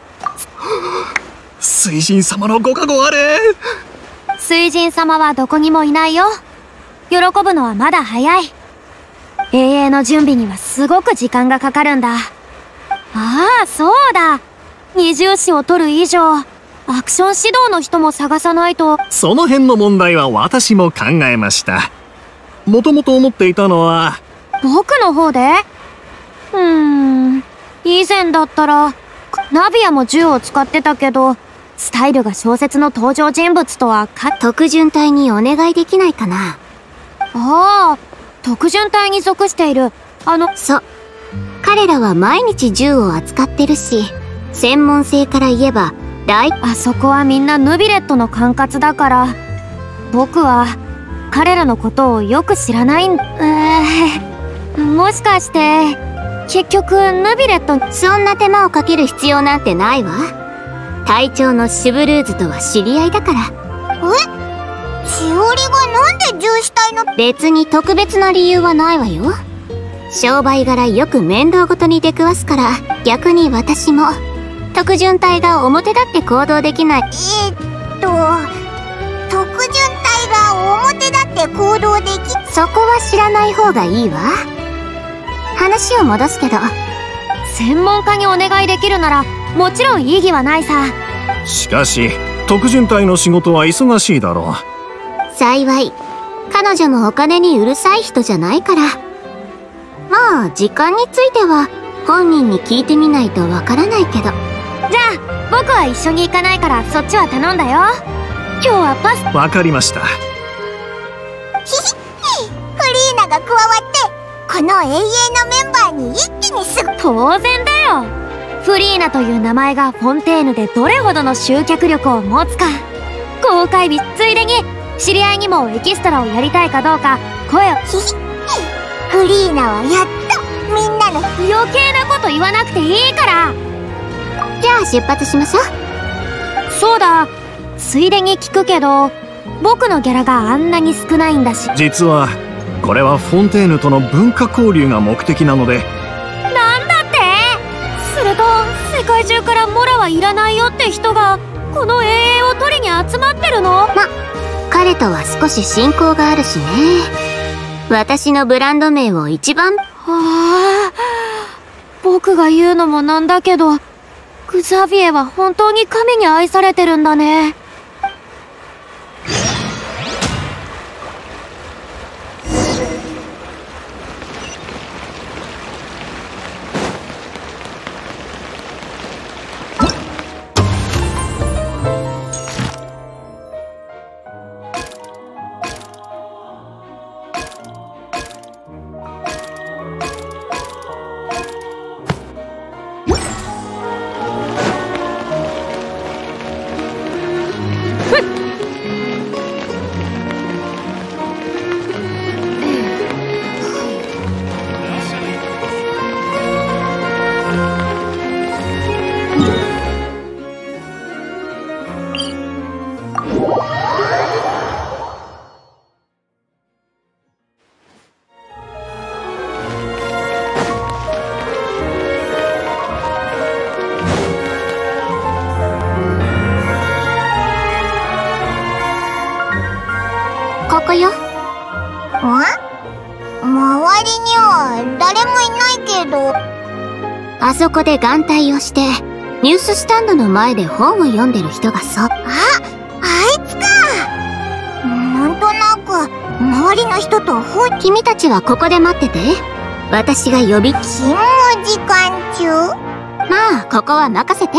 水神様のご加護あれ。 水神様はどこにもいないよ。喜ぶのはまだ早い。永遠の準備にはすごく時間がかかるんだ。ああ、そうだ。二重視を取る以上、アクション指導の人も探さないと。 その辺の問題は私も考えました。もともと思っていたのは。 僕の方で？うーん、以前だったらナビアも銃を使ってたけど、スタイルが小説の登場人物とはか。 特巡隊にお願いできないかな。 ああ、特巡隊に属しているあの。 そう、彼らは毎日銃を扱ってるし、専門性から言えば大。 あそこはみんなヌビレットの管轄だから、僕は彼らのことをよく知らないん。えー、もしかして結局ヌビレット。 そんな手間をかける必要なんてないわ。隊長のシュブルーズとは知り合いだから。 え？しおりがなんで銃死隊の？ 別に特別な理由はないわよ。商売柄よく面倒ごとに出くわすから、逆に私も特巡隊が表立って行動できない。 えー、っと特巡隊が表立って行動でき。 そこは知らない方がいいわ。話を戻すけど、 専門家にお願いできるならもちろん異議はないさ。 しかし特巡隊の仕事は忙しいだろう。 幸い彼女もお金にうるさい人じゃないから。まあ時間については本人に聞いてみないとわからないけど。 じゃあ僕は一緒に行かないからそっちは頼んだよ。今日はパス。 わかりました。 ひひフリーナが加わってこの永遠のメンバーに一気にすぐ。 当然だよ。フリーナという名前がフォンテーヌでどれほどの集客力を持つか。公開日ついでに知り合いにもエキストラをやりたいかどうか声を。 ひひフリーナはやっとみんなの余計なこと言わなくていいから。 じゃあ出発しましょう。 そうだ、ついでに聞くけど、僕のギャラがあんなに少ないんだし。 実はこれはフォンテーヌとの文化交流が目的なので。 なんだって？すると世界中からモラはいらないよって人がこの永遠を取りに集まってるの？ ま、彼とは少し親交があるしね。私のブランド名を一番。 はあ、僕が言うのもなんだけど、グザビエは本当に神に愛されてるんだね。 ここよ。 ん？周りには誰もいないけど。 あそこで眼帯をしてニューススタンドの前で本を読んでる人がそう。 あ、あいつか。なんとなく周りの人と本。 君たちはここで待ってて。私が呼び。 勤務時間中？ まあここは任せて。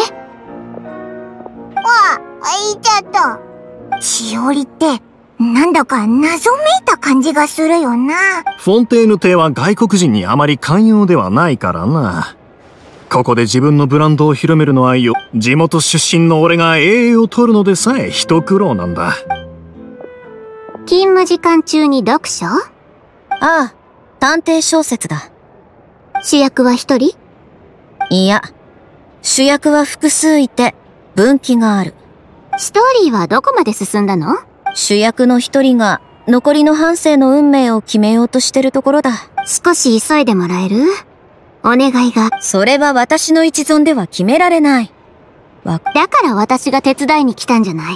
わあ、言っちゃった。しおりってなんだか謎めいた感じがするよな。 フォンテーヌ邸は外国人にあまり寛容ではないからな。ここで自分のブランドを広めるのはよ、地元出身の俺が栄養を取るのでさえ一苦労なんだ。 勤務時間中に読書？ ああ、探偵小説だ。 主役は一人？ いや、主役は複数いて分岐がある。 ストーリーはどこまで進んだの？ 主役の一人が残りの半生の運命を決めようとしてるところだ。 少し急いでもらえる？お願いが。 それは私の一存では決められない。わ、 だから私が手伝いに来たんじゃない。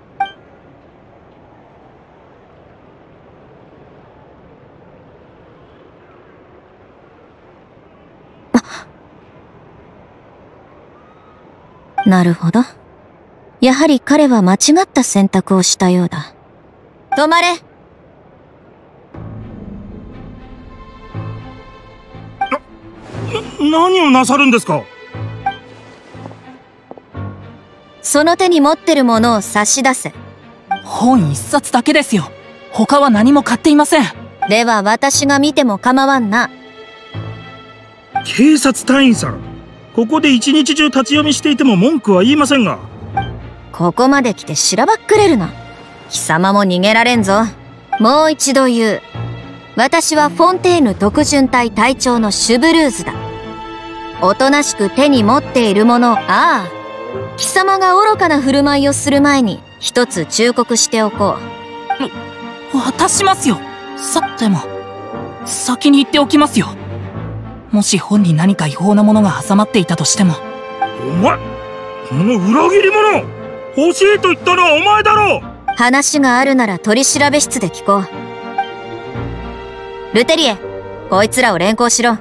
なるほど。やはり彼は間違った選択をしたようだ。止まれ。 な、何をなさるんですか？ その手に持ってるものを差し出せ。 本一冊だけですよ。他は何も買っていません。 では私が見ても構わんな。 警察隊員さん、ここで一日中立ち読みしていても文句は言いませんが。 ここまで来てしらばっくれるな。貴様も逃げられんぞ。もう一度言う。私はフォンテーヌ特巡隊隊長のシュブルーズだ。おとなしく手に持っているもの、ああ。貴様が愚かな振る舞いをする前に一つ忠告しておこう。渡しますよ。さ、でも、先に言っておきますよ。もし本に何か違法なものが挟まっていたとしても。 お前、この裏切り者、欲しいと言ったのはお前だろう。 話があるなら取り調べ室で聞こう。ルテリエ、こいつらを連行しろ。 どう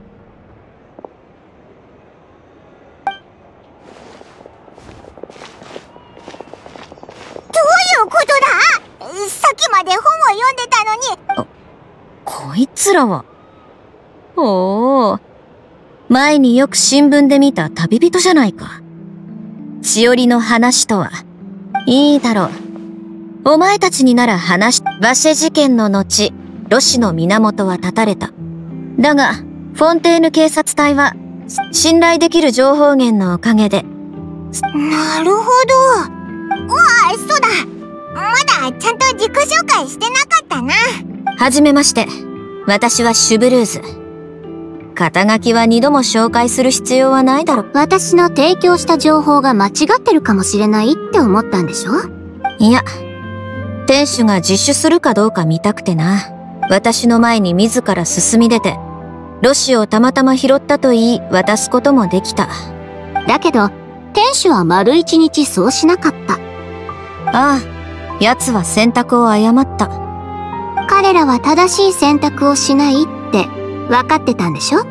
いうことだ？さっきまで本を読んでたのに。 こいつらは。おお。前によく新聞で見た旅人じゃないか。しおりの話とは。いいだろう。お前たちになら話し、バシェ事件の後、ロシの源は断たれた。だが、フォンテーヌ警察隊は、信頼できる情報源のおかげで。 なるほど。うわあ、そうだ。 まだちゃんと自己紹介してなかったな。 はじめまして。私はシュブルーズ。肩書きは二度も紹介する必要はないだろ。 私の提供した情報が間違ってるかもしれないって思ったんでしょ？ いや、店主が自首するかどうか見たくてな。私の前に自ら進み出て、ロシをたまたま拾ったと言い渡すこともできた。 だけど、店主は丸一日そうしなかった。 ああ、奴は選択を誤った。 彼らは正しい選択をしないって分かってたんでしょ？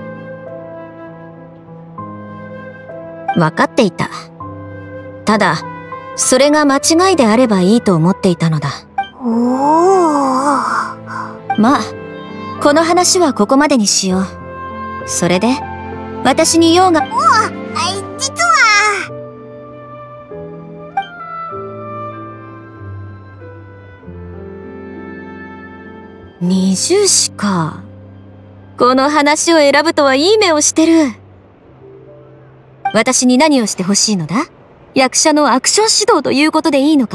分かっていた。ただ、それが間違いであればいいと思っていたのだ。 おお。 まあ、この話はここまでにしよう。それで、私に用が。 おお、実は。 二重視か。この話を選ぶとはいい目をしてる。私に何をしてほしいのだ？役者のアクション指導ということでいいのか？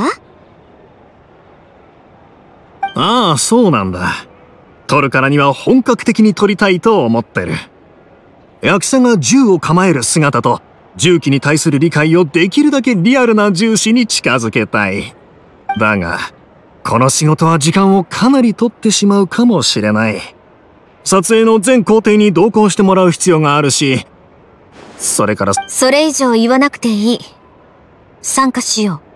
ああ、そうなんだ。撮るからには本格的に撮りたいと思ってる。役者が銃を構える姿と銃器に対する理解をできるだけリアルな重視に近づけたい。だが、この仕事は時間をかなり取ってしまうかもしれない。撮影の全工程に同行してもらう必要があるし、それから、 それ以上言わなくていい。参加しよ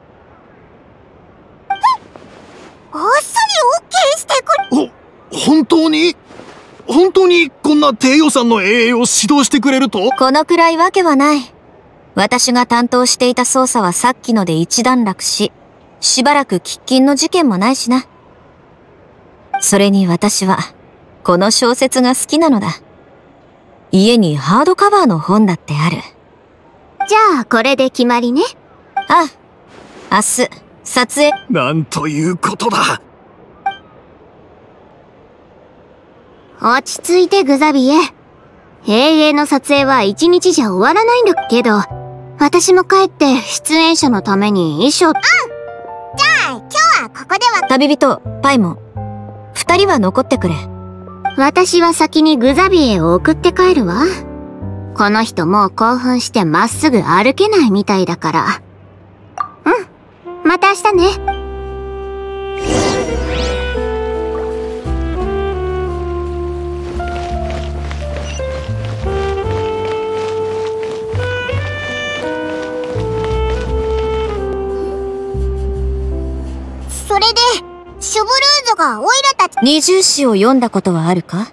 う。あっさり オーケー してくれ。 ほ、本当に本当にこんな低予算の エーエー を指導してくれると？ このくらいわけはない。私が担当していた捜査はさっきので一段落し、しばらく喫緊の事件もないしな。それに私は、この小説が好きなのだ。家にハードカバーの本だってある。 じゃあ、これで決まりね。 ああ、明日、撮影。 なんということだ。 落ち着いて、グザビエ。永遠の撮影は一日じゃ終わらないんだけど、私も帰って出演者のために衣装。うん。 じゃあ、今日はここでは。 旅人、パイモン。二人は残ってくれ。 私は先にグザビエを送って帰るわ。この人もう興奮してまっすぐ歩けないみたいだから。うん。また明日ね。 それで、シュブルーズがオイラたち。 二重詩を読んだことはあるか？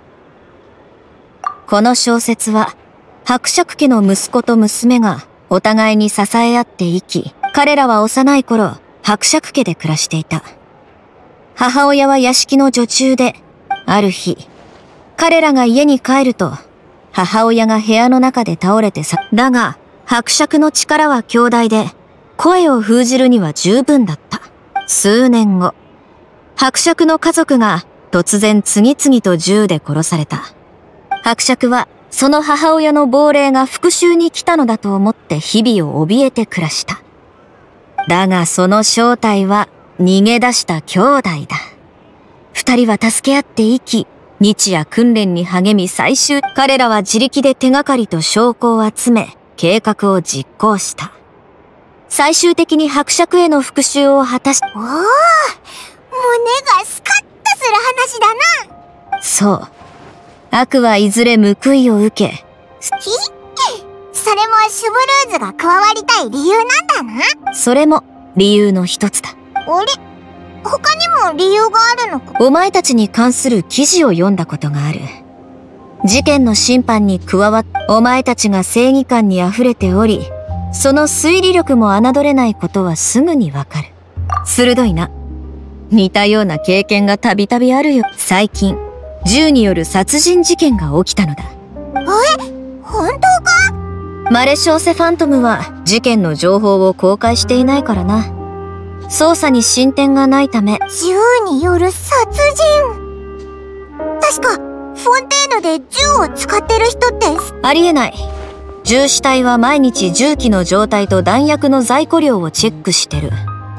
この小説は、伯爵家の息子と娘がお互いに支え合って生き、彼らは幼い頃、伯爵家で暮らしていた。母親は屋敷の女中で、ある日、彼らが家に帰ると、母親が部屋の中で倒れてさ、だが、伯爵の力は強大で、声を封じるには十分だった。数年後、伯爵の家族が突然次々と銃で殺された。伯爵はその母親の亡霊が復讐に来たのだと思って日々を怯えて暮らした。だがその正体は逃げ出した兄弟だ。二人は助け合って生き、日夜訓練に励み最終、彼らは自力で手がかりと証拠を集め、計画を実行した。最終的に伯爵への復讐を果たし、 おお、胸がスカッとする話だな。 そう。悪はいずれ報いを受け。ひそれもシュブルーズが加わりたい理由なんだな。 それも理由の一つだ。 あれ？他にも理由があるのか？ お前たちに関する記事を読んだことがある。事件の審判に加わっ、お前たちが正義感に溢れており、その推理力も侮れないことはすぐにわかる。鋭いな。似たような経験がたびたびあるよ。最近、銃による殺人事件が起きたのだ。 え？本当か？ マレショーセ・ファントムは事件の情報を公開していないからな。捜査に進展がないため。 銃による殺人。確か、フォンテーヌで銃を使ってる人って。 ありえない。銃視隊は毎日銃器の状態と弾薬の在庫量をチェックしてる。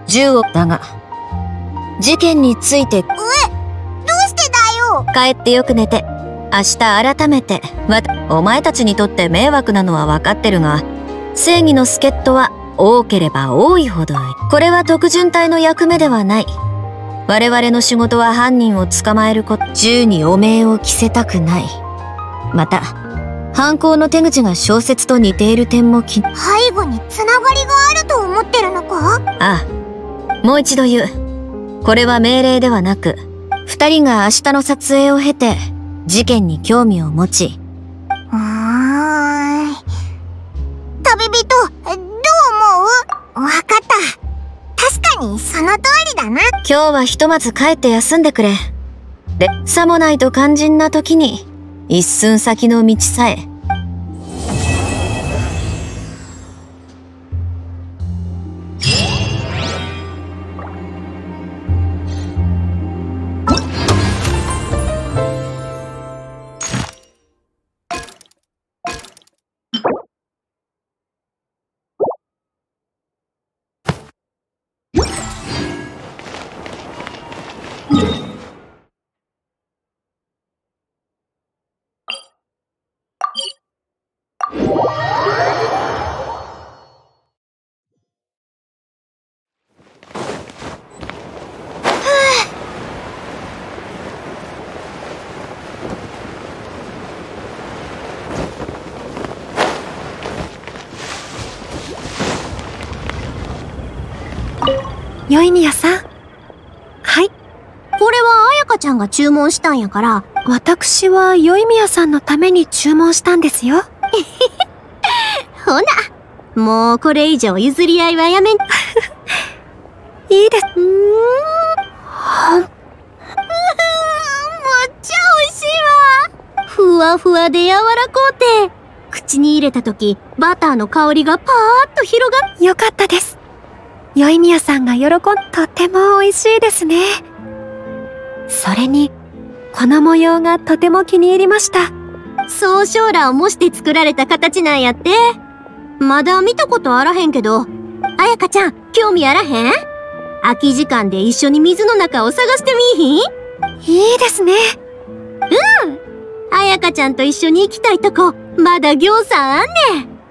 銃を、だが、事件について、 え、どうしてだよ。 帰ってよく寝て、明日改めて、わ、お前たちにとって迷惑なのは分かってるが、正義の助っ人は多ければ多いほどいい。これは特巡隊の役目ではない。我々の仕事は犯人を捕まえること。銃に汚名を着せたくない。また、犯行の手口が小説と似ている点もき、 背後につながりがあると思ってるのか？ ああ、もう一度言う。これは命令ではなく、二人が明日の撮影を経て、事件に興味を持ち、 うーん。旅人、どう思う？わかった。確かにその通りだな。 今日はひとまず帰って休んでくれ。で、さもないと肝心な時に、一寸先の道さえ。 よいみやさん。はい。 これは彩香ちゃんが注文したんやから。 私はよいみやさんのために注文したんですよ。 ほな、もうこれ以上譲り合いはやめん。 いいです。 うーん。ほん。むっちゃ美味しいわ。ふわふわで柔らこうて、口に入れた時、バターの香りがパーッと広がっ。 よかったです。よいみやさんが喜ん、とても美味しいですね。それに、この模様がとても気に入りました。 総将らを模して作られた形なんやって。まだ見たことあらへんけど、彩香ちゃん、興味あらへん？空き時間で一緒に水の中を探してみいひん？ いいですね。 うん！彩香ちゃんと一緒に行きたいとこ、まだぎょうさんあんねん。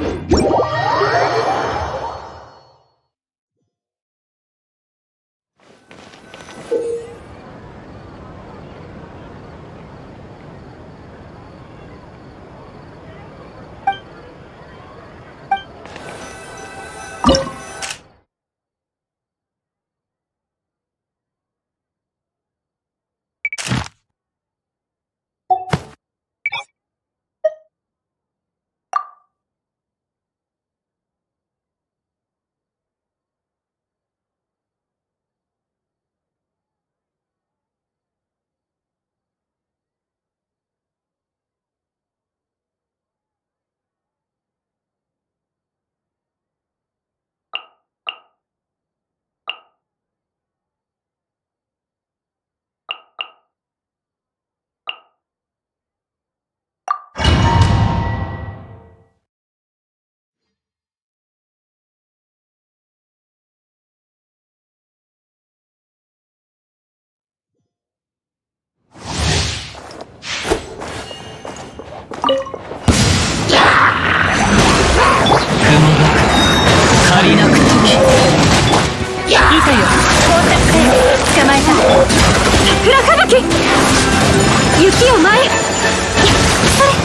借りなく時いたよ、到着せよ。捕まえた。桜吹雪、雪を舞え。それ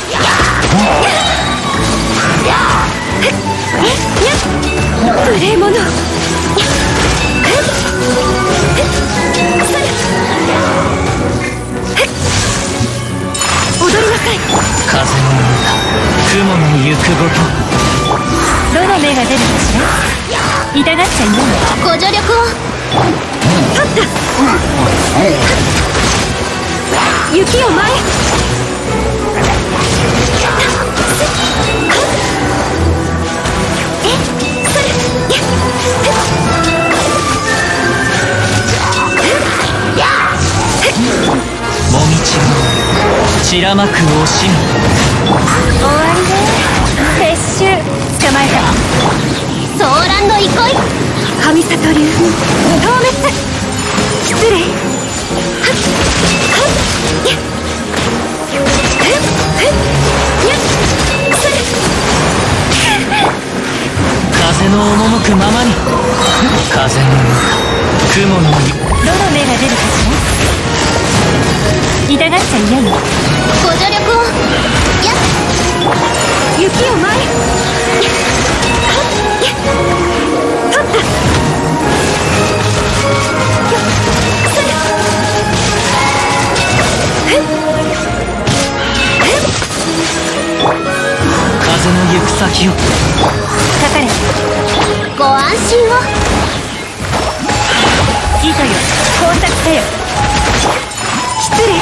無礼者。踊りなさい。風の歌、雲の行くごと。どの目が出るかしら。痛がっちゃいない。 ご助力を。 立った。雪を舞え。え、それ。もみちが散らまく惜しみ。 終わりね。撤収。捕まえた。 ソーランド憩い。 神里流消滅。失礼。風の赴くままに。風の歌、雲の雪。どの目が出るかしら。痛がっちゃいないよ。 ご助力を。やっ、 雪を舞え。取った。風の行く先を。かかれ。 ご安心を。 糸よ、到着せよ。失礼。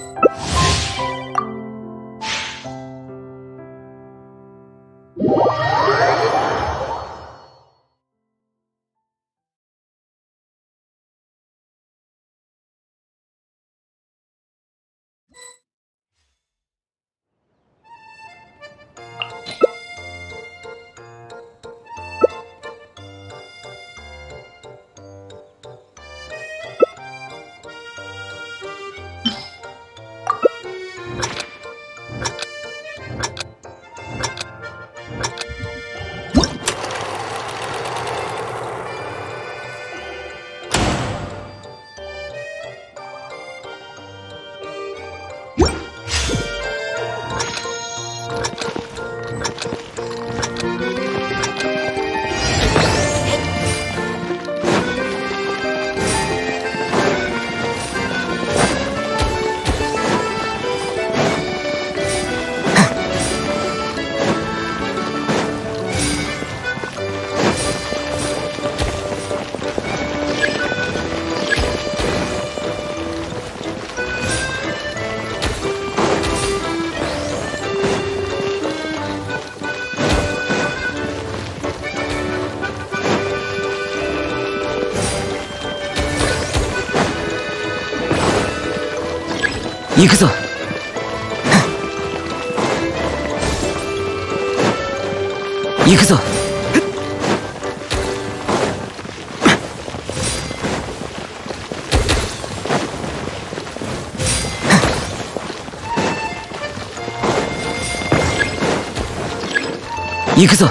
行くぞ。行くぞ。行くぞ。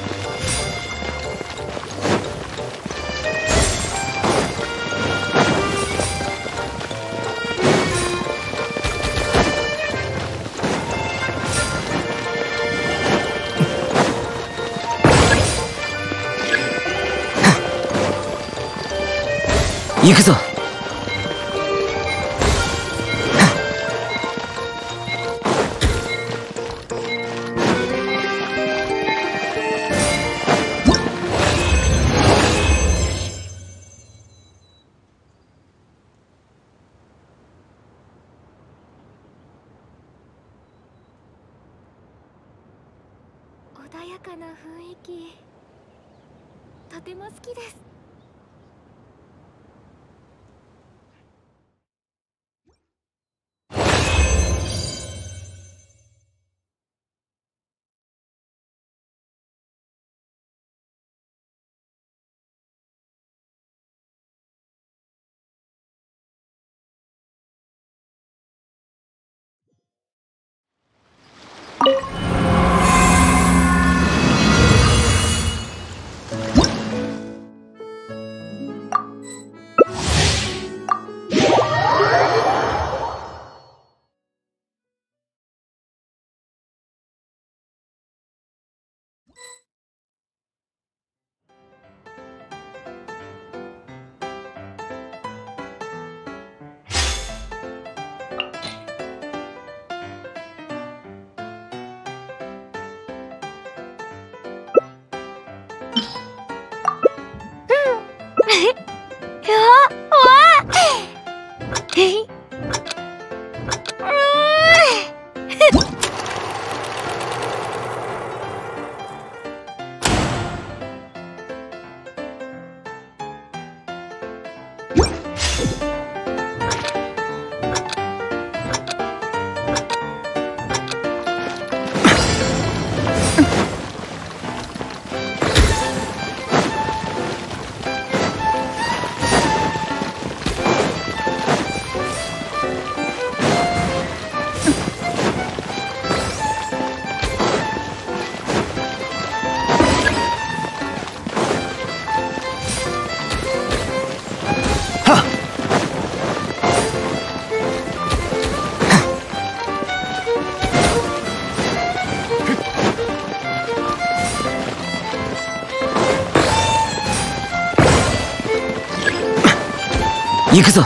行くぞ。 穏やかな雰囲気、とても好きです。行くぞ。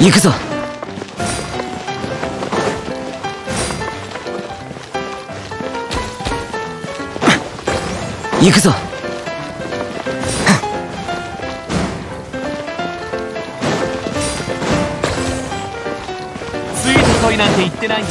行くぞ。行くぞ。 ついてこいなんて言ってないんだ。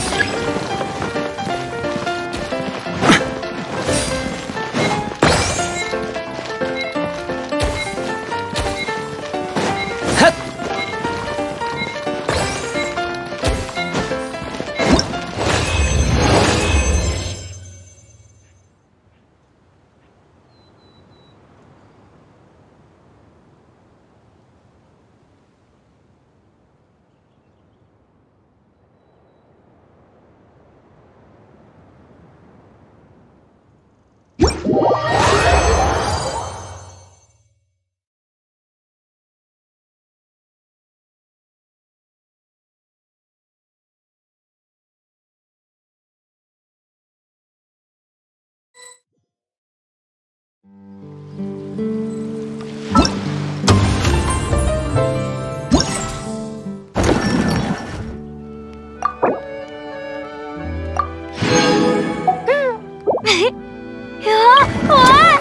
いや、わあ